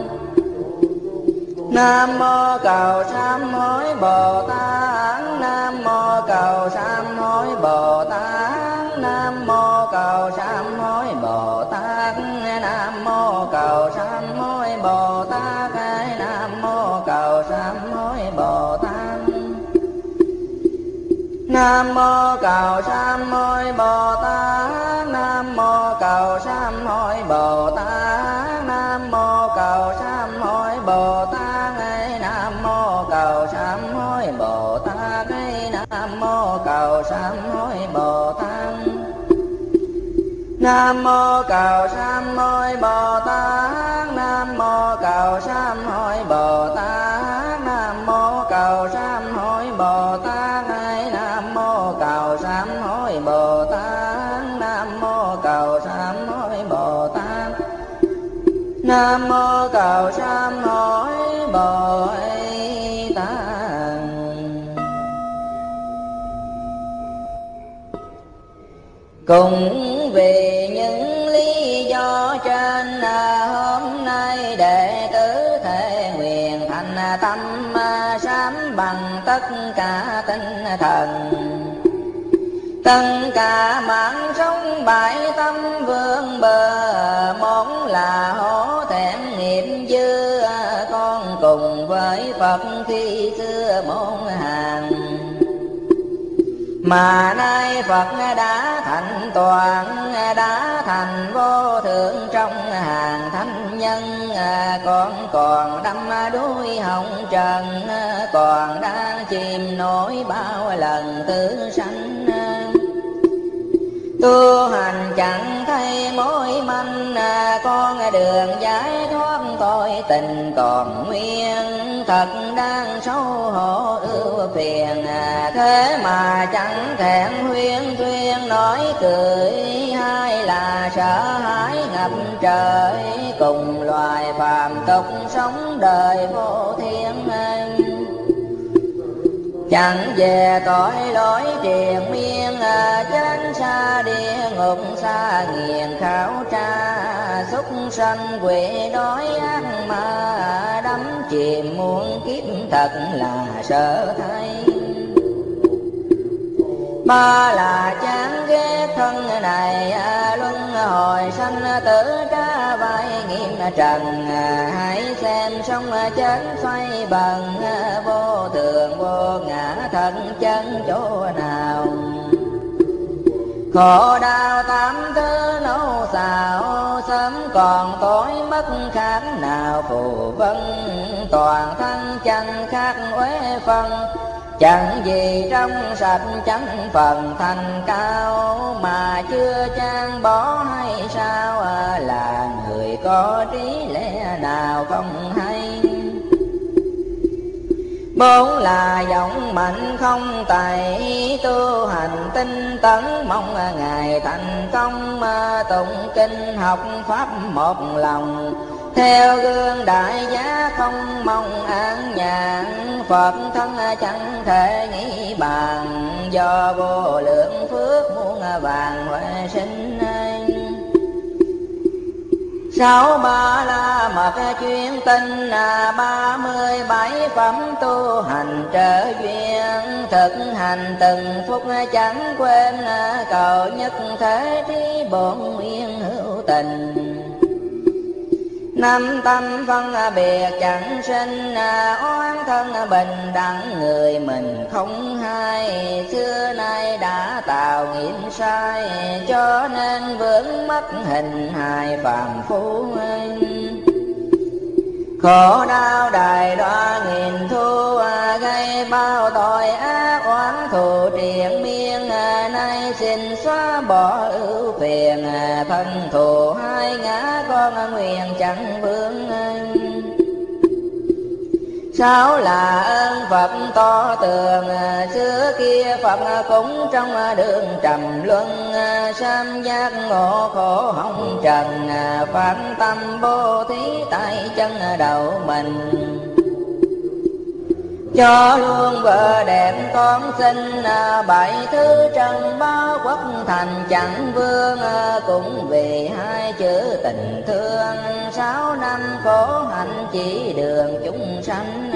A: Nam mô cầu sám hối Bồ Tát, Nam mô cầu sám hối Bồ Tát. Nam mô cầu sám hối Bồ Tát, Nam mô cầu sám hối Bồ Tát. Nam mô cầu sám hối Bồ Tát. Nam mô cầu sám hối Bồ Tát. Nam mô cầu sám hối Bồ Tát. Nam mô cầu sám hối Bồ Tát. Nam mô cầu sám hối Bồ Tát. Nam mô cầu sám hối Bồ Tát. Nam mô cầu sám hối Bồ Tát. Nam mô cầu sám hối Bồ Tát. Nam mô cầu sám hối Bồ Tát. Nam mô cầu sám hối Bồ Tát. Nam mô cầu sám hối Bồ Tát. Nam mô cầu sám hối Bồ Tát. Cùng vì những lý do trên, hôm nay đệ tử thể nguyện thành tâm sám bằng tất cả tinh thần. Tất cả mạng sống bại tâm vương bờ, món là hổ thẹn nghiệp dư. Con cùng với Phật khi xưa môn hàng, mà nay Phật đã thành toàn, đã thành vô thượng trong hàng thánh nhân. Con còn đắm đuối hồng trần, còn đang chìm nổi bao lần tử sanh. Tu hành chẳng thấy mối manh, con đường giải thoát tội tình còn nguyên. Thật đang xấu hổ ưu phiền, thế mà chẳng thẹn huyên thuyên nói cười. Hay là sợ hãi ngập trời, cùng loài phàm tục sống đời vô thiên. chẳng về tội lỗi triền miên, chết xa địa ngục xa nghiền khảo tra, súc sanh quỷ đói ác ma, đắm chìm muôn kiếp thật là sợ thay. Ba là chán ghét thân này, luân hồi sanh tử trả vai nghiêm trần, hãy xem sống chết xoay bần, vô thường vô ngã thân chân chỗ nào. Khổ đau tám thứ nấu xào, sớm còn tối mất khác nào phù vân, toàn thân chẳng khác uế phân, chẳng gì trong sạch chẳng phần thành cao, mà chưa chan bỏ hay sao, là người có trí lẽ nào không hay. Bốn là giọng mạnh không tài, tu hành tinh tấn mong ngày thành công, tụng kinh học pháp một lòng, theo gương đại giá không mong an nhàn. Phật thân chẳng thể nghĩ bàn, do vô lượng phước muôn vàng huệ sinh. Sáu ba la mật chuyên tinh, ba mươi bảy phẩm tu hành trở duyên, thực hành từng phút chẳng quên, cầu nhất thế trí bổn nguyên hữu tình. Năm tâm phân biệt chẳng sinh, oán thân bình đẳng người mình không hay, xưa nay đã tạo nghiệp sai, cho nên vướng mắc hình hài phàm phu. Khổ đau đài đoa nghìn thu, gây bao tội ác oán thù triền miên, nay xin xóa bỏ ưu phiền, thân thù hai ngã con nguyện chẳng vướng. Sáu là ơn Phật to tường, xưa kia Phật cũng trong đường trầm luân, sam giác ngộ khổ hồng trần, phán tâm bố thí tại chân đầu mình. Cho luôn vợ đẹp con sinh, bảy thứ trần báo quốc thành chẳng vương, cũng vì hai chữ tình thương, sáu năm khổ hạnh chỉ đường chúng sanh.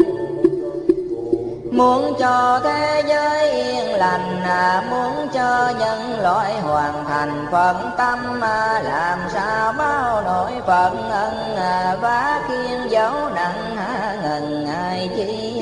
A: Muốn cho thế giới yên lành, muốn cho nhân loại hoàn thành phận tâm, làm sao bao nỗi phận ân, vá khiên dấu nặng hạ ngần ai chi.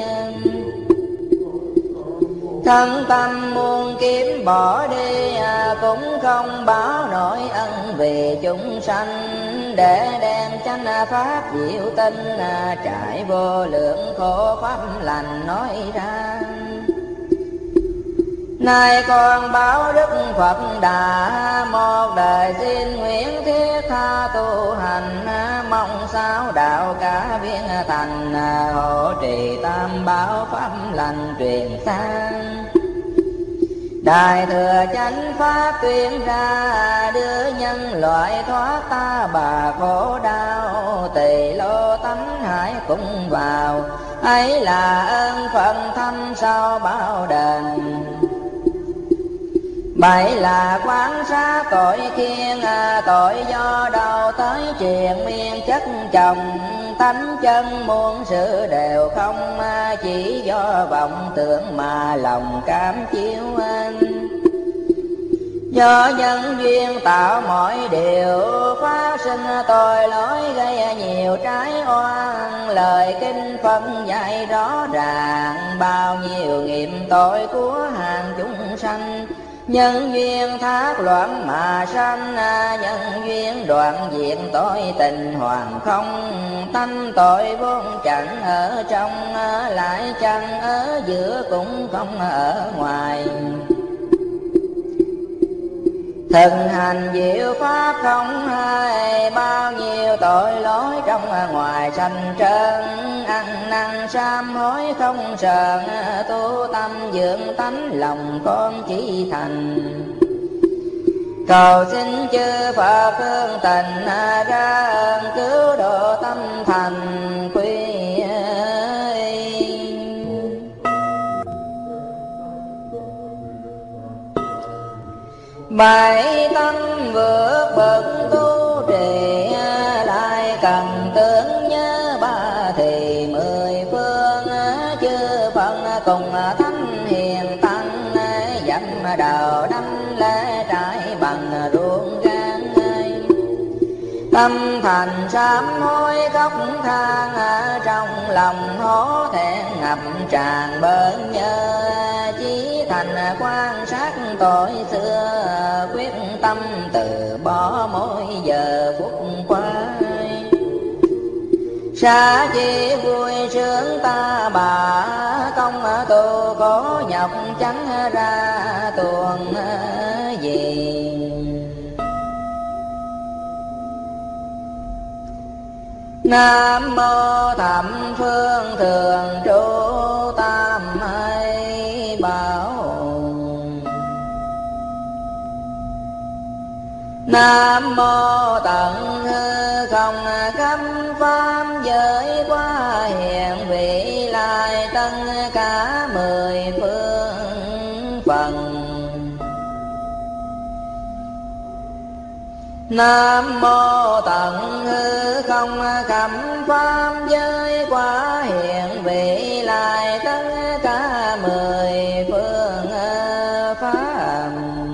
A: Thân tâm muôn kiếm bỏ đi, cũng không báo nổi ân vì chúng sanh, để đem chánh pháp diệu tinh, trải vô lượng khổ pháp lành nói ra. Nay con báo đức Phật Đà, một đời xin nguyện thiết tha tu hành, mong sao đạo cả viên thành, hộ trì tam bảo pháp lành truyền sang. Đại thừa chánh pháp tuyên ra, đưa nhân loại thoát ta bà khổ đau, tỳ lô tánh hải cũng vào, ấy là ơn phận thâm sâu bao đền. Bảy là quán sát tội khiên, tội do đâu tới triền miên chất chồng, tánh chân muôn sự đều không, chỉ do vọng tưởng mà lòng cam chiếu anh. Do nhân duyên tạo mọi điều, phát sinh tội lỗi gây nhiều trái oan, lời kinh phân dạy rõ ràng, bao nhiêu nghiệp tội của hàng chúng sanh. Nhân duyên thác loạn mà sanh, nhân duyên đoạn diệt tội tình hoàn không, tánh tội vốn chẳng ở trong, lại chẳng ở giữa cũng không ở ngoài. Thực hành diệu pháp không hay, bao nhiêu tội lỗi trong ngoài sanh trơn, ăn năn sám hối không sờn, tu tâm dưỡng tánh lòng con chỉ thành. Cầu xin chư Phật thương tình, ra ơn cứu độ tâm thành quy. Bảy tâm vượt bậc tu trì, lại cần tưởng nhớ ba thì mười phương. Chư Phật cùng thánh hiền tăng, dặm đầu đắm lễ trải bằng ruộng gan. Tâm thành sám hối khóc than, trong lòng hổ thẹn ngập tràn bớn nhớ. Chí thành quan sát tội xưa, quyết tâm từ bỏ mỗi giờ phút qua. Xa chi vui sướng ta bà, công tu khổ nhọc chẳng ra tuồng gì. Nam mô thập phương thường trụ tam hay bảo. Nam mô tận hư không khắp pháp giới, qua hiện vị lai tất cả mười phương phần. Nam mô tận hư không khắp pháp giới, qua hiện vị lai tất cả mười phương pháp.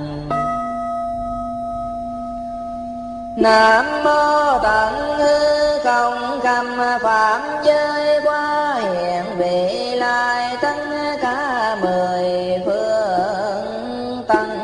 A: Nam mô tận hư không khắp pháp giới, qua hiện vị lai tất cả mười phương tăng.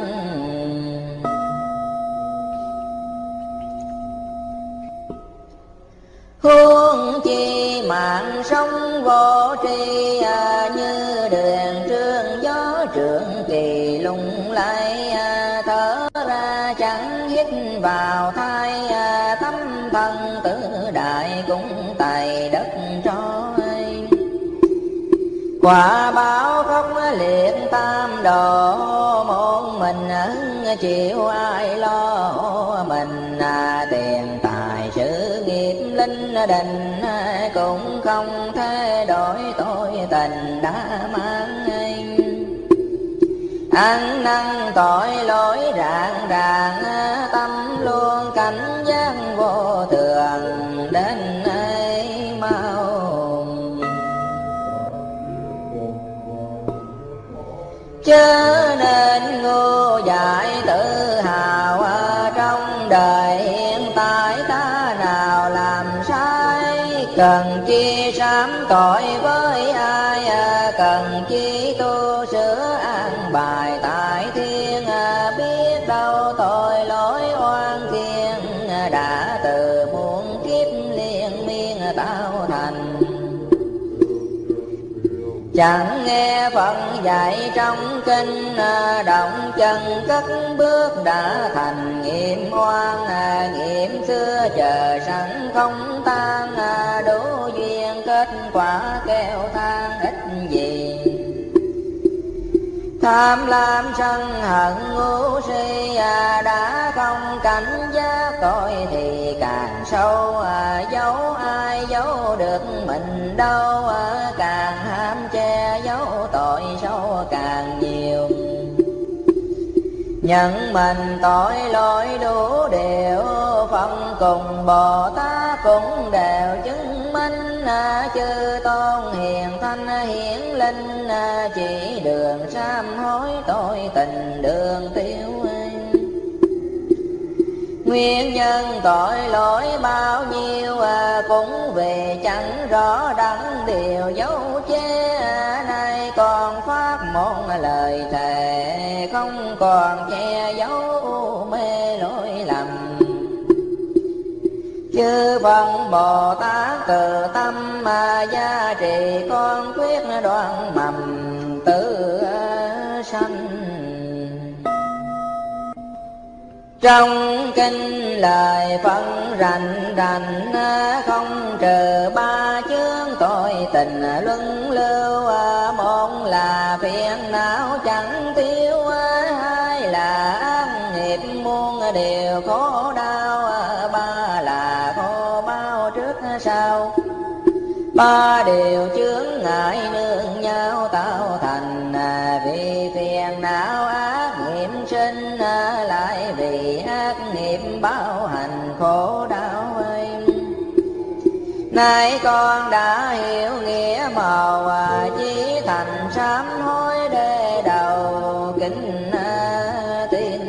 A: Huống chi mạng sống vô tri, như đường trương gió trượng kỳ lung lay. Thở ra chẳng hít vào thai, tâm thân tử đại cũng tại đất trôi. Quả báo khóc liệt tam độ, một mình chịu ai lo. Mình tiền tài sự nghiệp linh đình, cũng không thể đổi tội tình đã mang. Ăn năn tội lỗi rạng ràng, tâm luôn cảnh giác vô thường đến ấy mau. Chớ nên ngu dại tự hào, trong đời hiện tại ta nào làm sai. Cần chi sám tội với ai, cần chi tu sửa an bài tại thiên. Biết đâu tội lỗi oan thiên, đã từ muôn kiếp liên miên tạo thành. Chẳng nghe Phật dạy trong kinh, động chân cất bước đã thành nghiệp oan. Nghiệp xưa chờ sẵn không tan, đủ duyên kết quả kêu than ít gì. Tham lam sân hận ngu si, đã không cảnh giác tội thì càng sâu. Giấu ai giấu được mình đâu, càng ham che giấu tội sâu càng nhiều. Nhận mình tội lỗi đủ điều, phân cùng Bồ Tát cũng đều chứng minh. Chư tôn hiền thanh hiển linh, chỉ đường sám hối tội tình đường tiêu. Nguyên nhân tội lỗi bao nhiêu, cũng vì chẳng rõ đắn điều dấu chế. Nay còn phát một lời thề, không còn che giấu mê lỗi lầm. Chư Phật Bồ Tát từ tâm mà gia trì, con quyết đoạn mầm tử sanh. Trong kinh lời phân rành rành, không trừ ba chướng tội tình luân lưu. Một là phiền não chẳng tiêu, hai là ác nghiệp muôn điều khổ đau, ba là khổ bao trước sau. Ba điều chướng ngại nương nhau tạo thành, vì phiền não ác nghiệp sinh là vì ác nghiệp bao hành khổ đau ơi. Nay con đã hiểu nghĩa màu, chí thành sám hối đê đầu kính tin.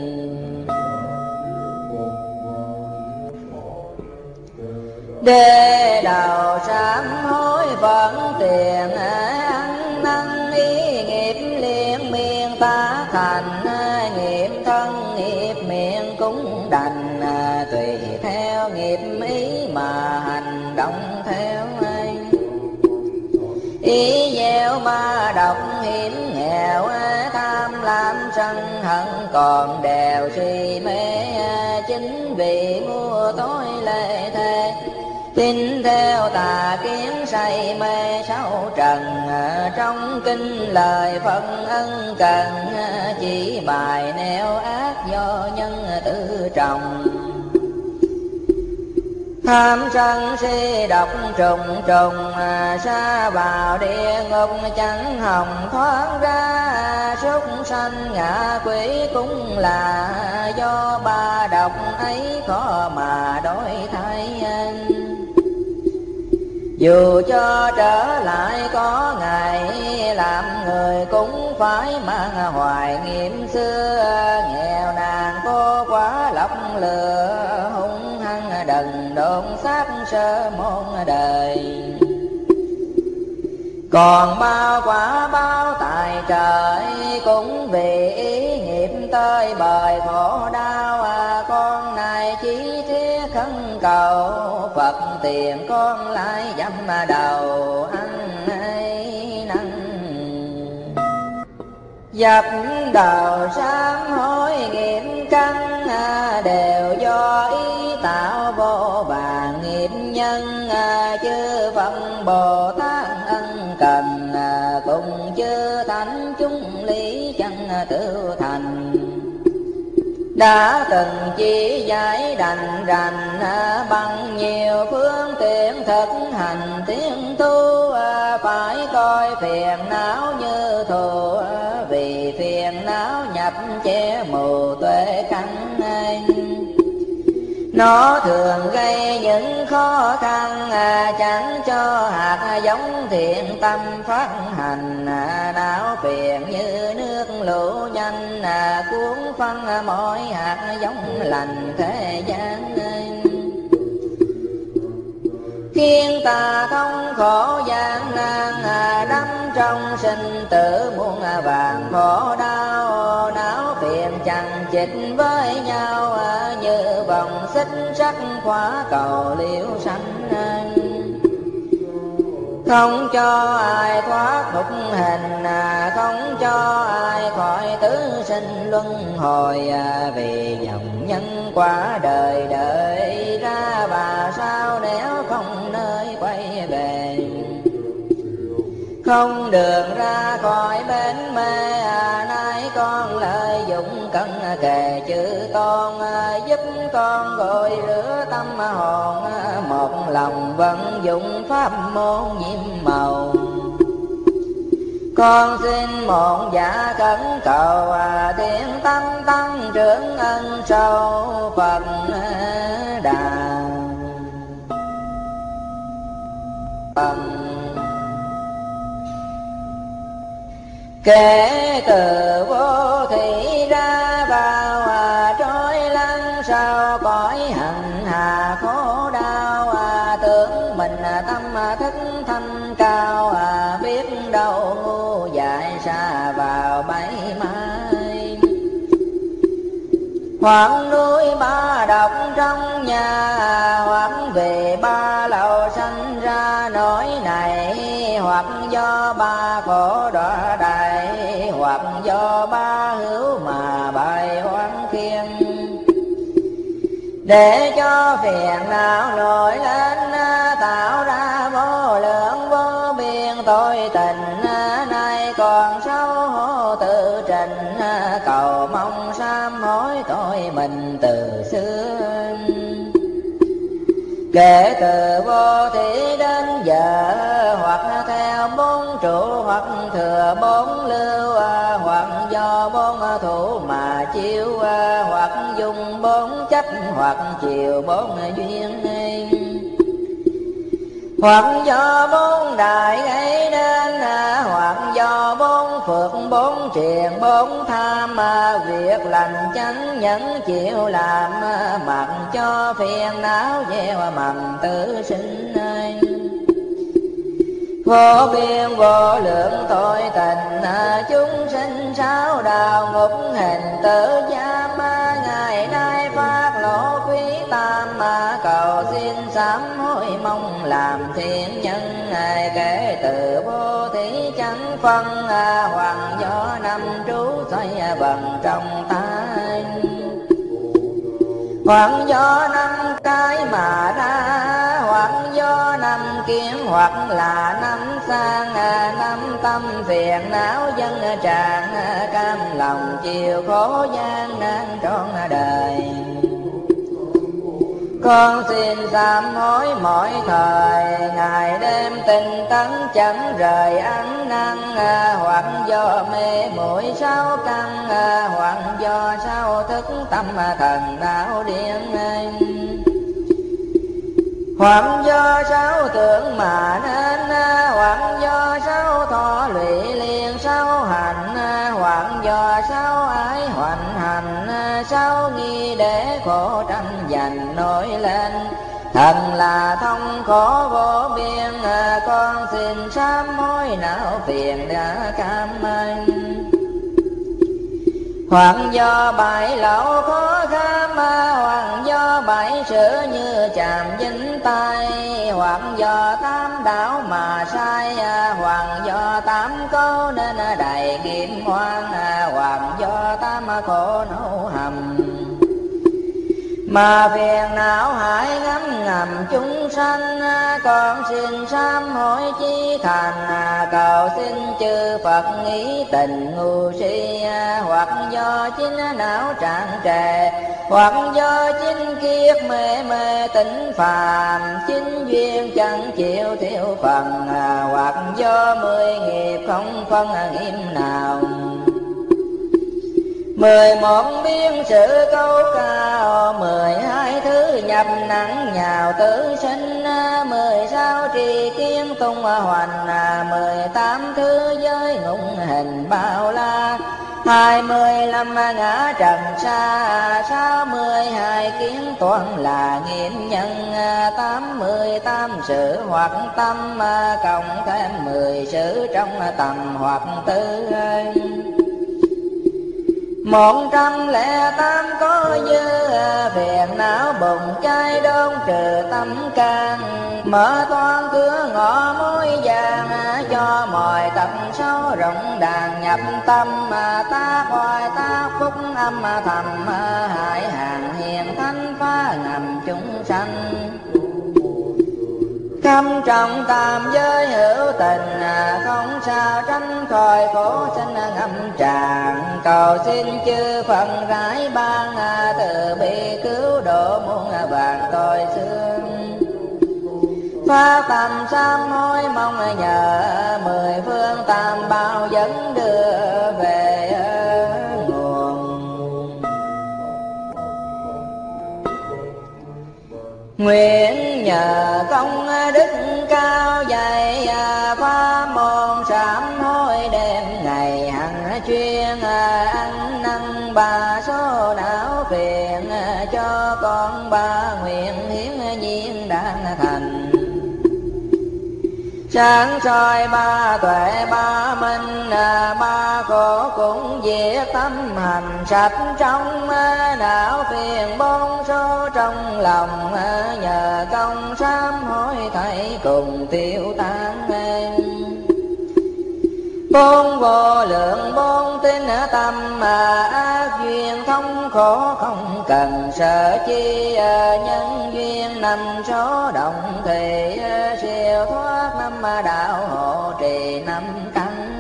A: Đê đầu sám hối vẫn tiền ăn năn, ý nghiệp liên miên ta thành, nghiệp thân nghiệp miệng cũng đành, tùy theo nghiệp ý mà hành động theo ai. Ý gieo ba độc hiểm nghèo, tham lam sân hận còn đèo si mê, chính vì mua tối lệ thế. Tin theo tà kiến say mê sáu trần, trong kinh lời phân ân cần, chỉ bài nẻo ác do nhân tự trồng. Tham sân si độc trùng trùng, sa vào địa ngục chẳng hồng thoát ra. Súc sanh ngạ quỷ cũng là do ba độc ấy khó mà đổi thay. Dù cho trở lại có ngày, làm người cũng phải mang hoài nghiệm xưa. Nghèo nàn cô quá lọc lừa, hung hăng đần độn sát sơ môn đời. Còn bao quả bao tại trời, cũng vì ý nghiệp tơi bời khổ đau. Con này chỉ thiết khấn cầu, Phật tiền con lại dăm đầu ăn hay năn. Dập đầu sám hối nghiệp căn, đều do ý tạo vô vàng nghiệp nhân. Chư Phật Bồ Tát ân cần, cùng chư thánh chúng lý chân tự thành. Đã từng chỉ giải đành rành, bằng nhiều phương tiện thực hành tiến tu. Phải coi phiền não như thù, vì phiền não nhập che mù tuệ căn. Nó thường gây những khó khăn, chẳng cho hạt giống thiện tâm phát hành. Não phiền như nước lũ nhanh, cuốn phân mọi hạt giống lành thế gian. Khiến ta không khổ gian nan, đắm trong sinh tử muôn vàng khổ đau. Não phiền chằng chịt với nhau, như vòng xích sắt khóa cầu liễu sanh. Không cho ai thoát nhục hình, không cho ai khỏi tứ sinh luân hồi. Vì dòng nhân quả đời đợi ra, và sao nếu không nơi quay về. Không đường ra khỏi bến mê, nay con lợi dụng cân kề chữ tôn. Giúp con gội rửa tâm hồn, một lòng vận dụng pháp môn nhiệm màu. Con xin một dạ cẩn cầu, thiện tâm tăng trưởng ân sâu Phật Đà. Phật kể từ vô thị ra vào, trôi lăn sau cõi hành hà khổ đau. Tưởng mình tâm thức thanh cao, biết đâu ngu dại xa vào bẫy mai. Hoặc núi ba độc trong nhà, hoặc về ba lầu sanh ra nỗi này. Hoặc do ba khổ đọa đầy, hoặc do ba hữu mà bài hoang khiên. Để cho phiền não nổi lên, tạo ra vô lượng vô biên tội tình. Nay còn xấu hổ tự trình, cầu mong sám hối tội mình từ xưa. Kể từ vô thủy đến giờ, hoặc theo bốn trụ hoặc thừa bốn lưu, hoặc hoặc do bốn thủ mà chiêu, hoặc dùng bốn chấp hoặc chiều bốn duyên, hoặc do bốn đại gây nên, hoặc do bốn phước bốn triền bốn tham, việc lành chánh nhẫn chịu làm, mặc cho phiền não gieo mầm tự sinh. Vô biên vô lượng tội tình, chúng sinh sáu đạo ngục hình tử giam, ngày nay phát lộ quý tam, cầu xin sám hối mong làm thiện nhân. Kể từ vô thí chánh phân, hoàng do năm trú xoay vần trong tay, hoặc do năm cái mà ra, hoặc do năm kiến, hoặc là năm sang, năm tâm phiền não dân tràn, cam lòng chịu khổ gian nan trọn đời. Con xin sám hối mỗi thời, ngày đêm tinh tấn chẳng rời ăn năn, hoặc do mê muội sáu căn, hoặc do sao thức tâm thần đạo điên, hoặc do sáu tưởng mà nên, hoặc do sáu thọ lụy liền sáu hành, hoặc do sáu ái hoành hành, sáu nghi để khổ tranh giành nổi lên. Thần là thông khổ vô biên, con xin sám hối não phiền đã cam anh. Hoặc do bảy lậu khó kham, hoặc do bảy sự như chạm dính tay, hoặc do tám đảo mà sai, hoặc do tám câu nên đầy kiếm hoang, hoặc do tám khổ nấu hầm. Mà phiền não hại ngấm ngầm chúng sanh, con xin sám hối chí thành, cầu xin chư Phật nghĩ tình ngu si, hoặc do chính não trạng trề, hoặc do chính kiết mê mê tỉnh phàm, chính duyên chẳng chịu thiếu phần, hoặc do mười nghiệp không phân nghiêm nào. Mười một biên sự câu cao, mười hai thứ nhập nặng nhào tử sinh, mười sáu trì kiến tung hoành, mười tám thứ giới ngụng hình bao la, hai mươi lăm ngã trần xa, sáu mươi hai kiến toán là nghiệm nhân, tám mươi tám sự hoặc tâm, cộng thêm mười sự trong tầm hoặc tư. Một trăm lẻ tám có dư, phiền não bùng cháy đốn trừ tâm can, mở toan cửa ngõ mối vàng, cho mọi tận số rộng đàn nhập tâm, tác oai tác phúc âm thầm, hại hàng hiền thánh phá ngầm chúng sanh. Khâm trọng tam giới hữu tình, không sao tránh khỏi khổ sinh ngâm tràn, cầu xin chư Phật rải ban, từ bi cứu độ muôn vạn tội xương. Phát tâm sám hối mong nhờ, mười phương tam bảo dẫn đưa về nguồn. Nguyện nhờ công đức cao dày, phá môn sám hối đêm ngày hằng chuyên, ăn năn ba số não phiền, cho con ba nguyện hiến nhiên đang thành. Sáng soi ba tuệ ba minh, ba khổ cũng diệt tâm hành sạch trong, não phiền bốn số trong lòng, nhờ công sám hối thảy cùng tiêu tan. Bốn vô lượng bốn tín tâm, ác duyên thống khổ không cần sợ chi, nhân duyên năm số động thì siêu thoát năm đạo hộ trì năm căn.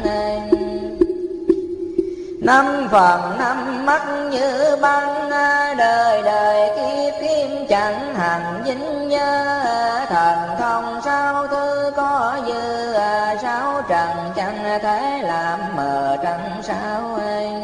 A: Năm phần năm mắt như băng, đời đời kiếp kiếp chẳng hành dính nhớ, thần thông sáu thứ có dư, sáu trần chẳng thể làm mờ trăng sao anh.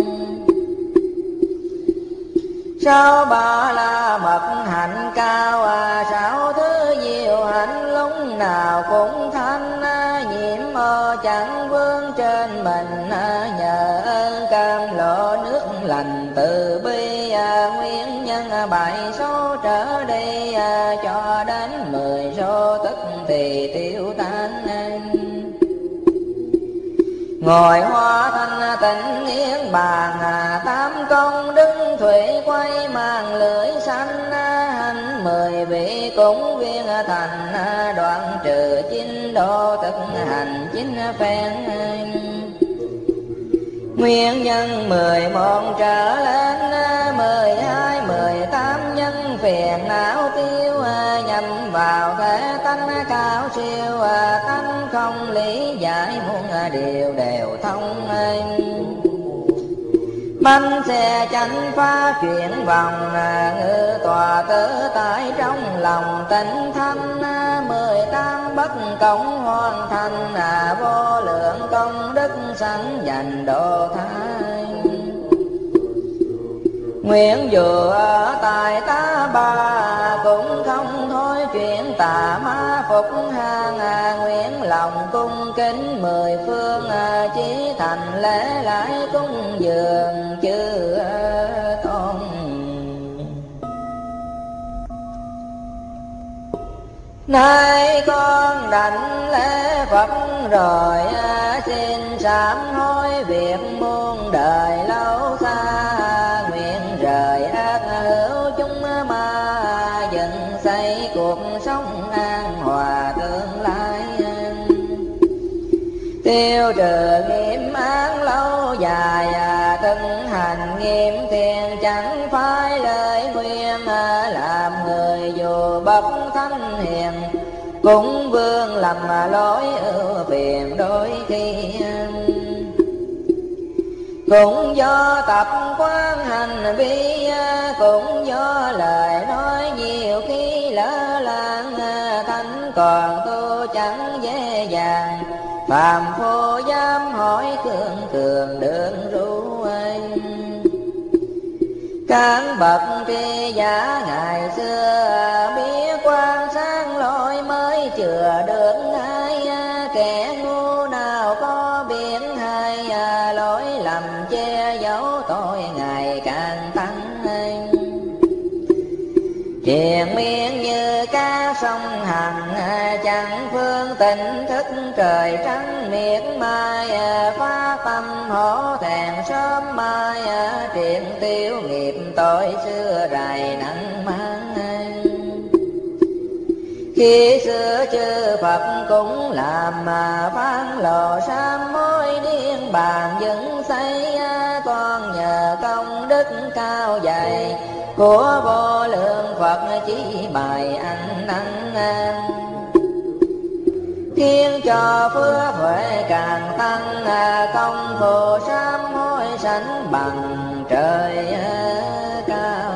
A: Sao ba la mật hạnh cao, à, sao thứ diệu hạnh lúc nào cũng thanh, à, nhiễm mơ chẳng vương trên mình, à, nhờ ơn cam lộ nước lành từ bi, à, nguyên nhân à, bảy số trở đi, à, cho đến mười số tức thì tiêu tan anh. Ngồi hoa thanh tịnh niết bàn, à, tám công đức thủy quay mang lưỡi xanh, à, hành mười vị cũng viên thành, à, đoạn trừ chín độ thực hành chín phen. Nguyên nhân mười một trở lên, à, mười hai mười tám nhân phiền não tiêu, à, nhằm vào thể tánh cao siêu, à, tánh không lý giải muôn à, điều đều thông anh. Bánh xe chánh phá chuyển vòng, à, ngự tòa tử tại trong lòng tịnh thanh, à, mười tám bất công hoàn thành, à, vô lượng công đức sẵn dành độ thái. Nguyện dù ở tại tá ba cũng không thôi chuyện tà ma phục hang, à, nguyện lòng cung kính mười phương, à, chí thành lễ lại cung dường chư tôn. Nay con đảnh lễ Phật rồi, à, xin sám hối việc muôn đời lâu xa, nguyện rời ác hữu chúng ma, dần xây cuộc sống an hòa tương lai. Tiêu trừ nghiệp án lâu dài, à, thực hành nghiêm thiền chẳng phải lời nguyên, à, làm người dù bậc thánh hiền cũng vương lầm lỗi ưu phiền đôi khi. Cũng do tập quán hành vi, cũng do lời nói nhiều khi lỡ làng, thánh còn tu chẳng dễ dàng, phàm phu dám hỏi cường cường đường ru anh. Các bậc tri giả ngày xưa biết quan sáng lỗi mới chừa được ai, kẻ ngu nào có biết hay, lỗi lầm che giấu tội ngày càng tăng. Triền miên như cá sông Hằng, chẳng phương tỉnh thức trời trắng miệt mai, phá tâm hổ thẹn sớm mai, triền tiêu nghiệp tội xưa rày nặng mang. Khi xưa chư Phật cũng làm mà phán lộ sám mối niên bàn dựng xây, con nhờ công đức cao dày của vô lượng Phật chỉ bài ăn năn, khiến cho phước huệ càng tăng, công phu sám hối sánh bằng trời cao.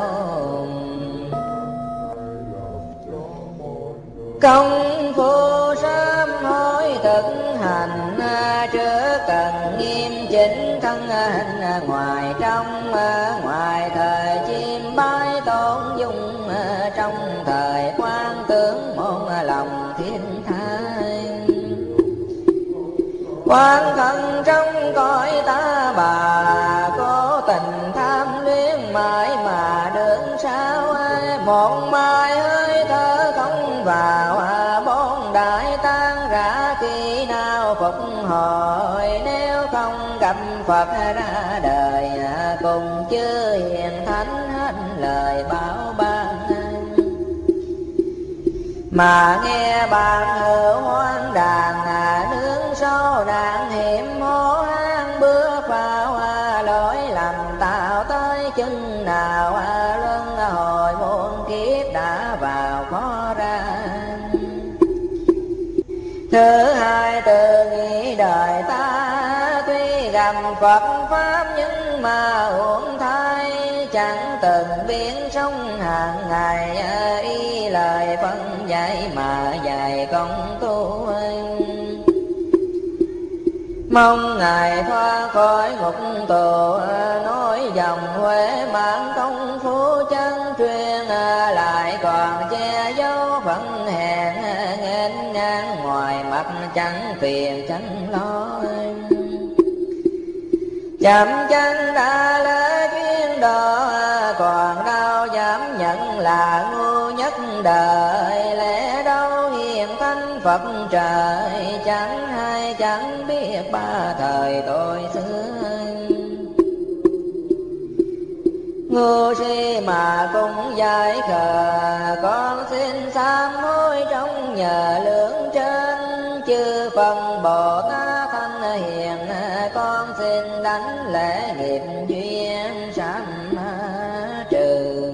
A: Công phu sám hối thực hành, trước cần nghiêm chỉnh thân hình ngoài trong, ngoài thời chim bái tôn dung, trong thời quan tướng môn lòng thiên thai. Quan thân trong cõi ta bà, cố tình tham luyến mãi mà đường sao, một mai hơi thở không vào, bốn đại tan rã khi nào phục hồi. Nếu không gặp Phật ra đời, cùng chư hiền thánh hết lời bảo ban, mà nghe bạn hữu hoang đàn, nướng sâu nạn hiểm hố hang bước vào, lỗi lầm tạo tới chừng nào, luân hồi muôn kiếp đã vào khó ra. Thứ hai từ nghĩ đời ta tuy gặp Phật Pháp nhưng mà uổng thay, chẳng từng biến sống hàng ngày y lời phân dạy mà dạy công tu. mong ngài thoát khỏi ngục tù, nói dòng Huệ mãn công phu chân truyền, lại còn che giấu phận hèn nghênh ngang ngoài mặt chẳng phiền chẳng lo. Chậm chân đã lỡ chuyên độ, còn đâu dám nhận là ngu nhất đời. Lẽ đâu hiền thánh Phật trời, chẳng hay chẳng biết ba thời tôi xưa. Ngu si mà cũng giải khờ, con xin sám hối trong nhờ lưỡng trên. Chư phần Bồ Tát thanh hiền, con xin đánh lễ nghiệp duyên sám trừ.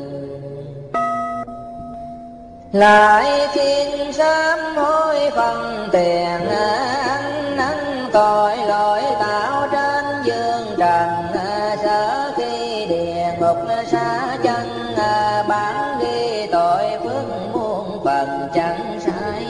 A: Lại xin sám hối phần tiền, ăn năn tội lỗi tạo trên dương trần. Sở khi địa ngục xa chân, bản ghi tội phước muôn phần chẳng sai.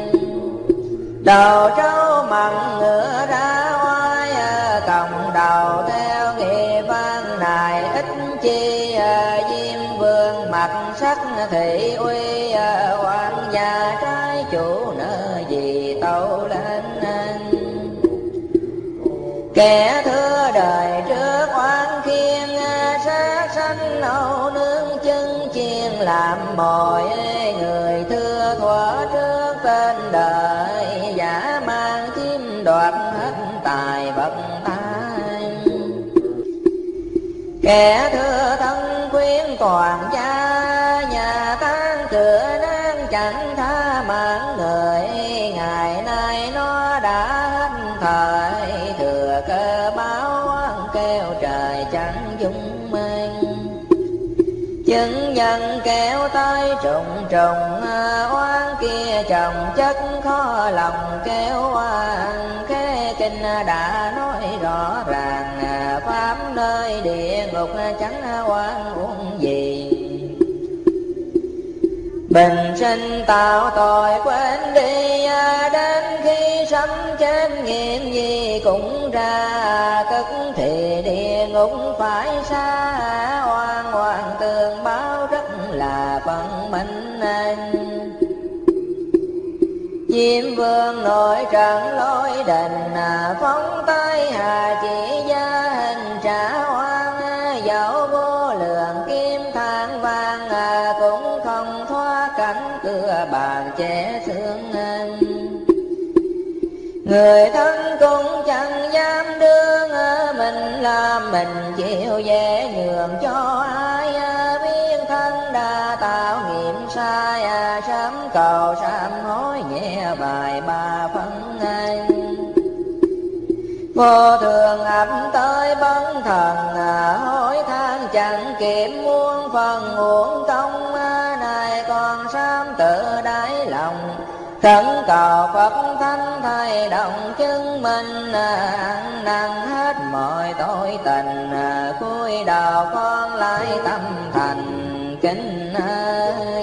A: Đầu trâu mặn ngựa ra oai, còng đầu theo nghiệp văn này ít chi. Diêm vương mặt sắc thị uy, quan gia trái chủ nợ gì tâu lên. Kẻ thưa đời trước oán khiên, sát sanh âu nương chân chiên làm mồi. Người thưa thuở trước tên đời, giả mang chiếm đoạt hết tài vật tai. Kẻ thưa thân khuyên toàn gia, nhà tan cửa nan chẳng tha mạng người. Ngày nay nó đã hết thời, thừa cơ báo kêu trời chẳng dung mênh. Chứng nhân kéo tới trùng trùng, oán kia chồng chất khó lòng kéo oan. Khế kinh đã nói rõ ràng, pháp nơi địa ngục chẳng oan uổng gì. Bình sinh tạo tội quên đi, đến khi sấm chết nghiệm gì cũng ra. Tức thì địa ngục phải xa, oan oan tường báo rất là phận minh anh. Diêm vương nội trận lối đình, phóng tay hà chỉ gia hình trả oan. Dẫu vô lượng kim than vàng, cũng không thoát cảnh cửa bàn che xương anh. Người thân cũng chẳng dám đương, mình làm mình chịu dễ nhường cho ai. Biết thân đã tạo nghiệp sai, sớm cầu sám hối nhẹ bài ba phân anh. Vô thường ập tới bấn thần, hối than chẳng kịp muôn phần uổng công. Này còn sám tự đáy lòng, khẩn cầu Phật thánh thay động chứng minh. Ăn năn hết mọi tội tình, cúi đầu con lại tâm thành kính.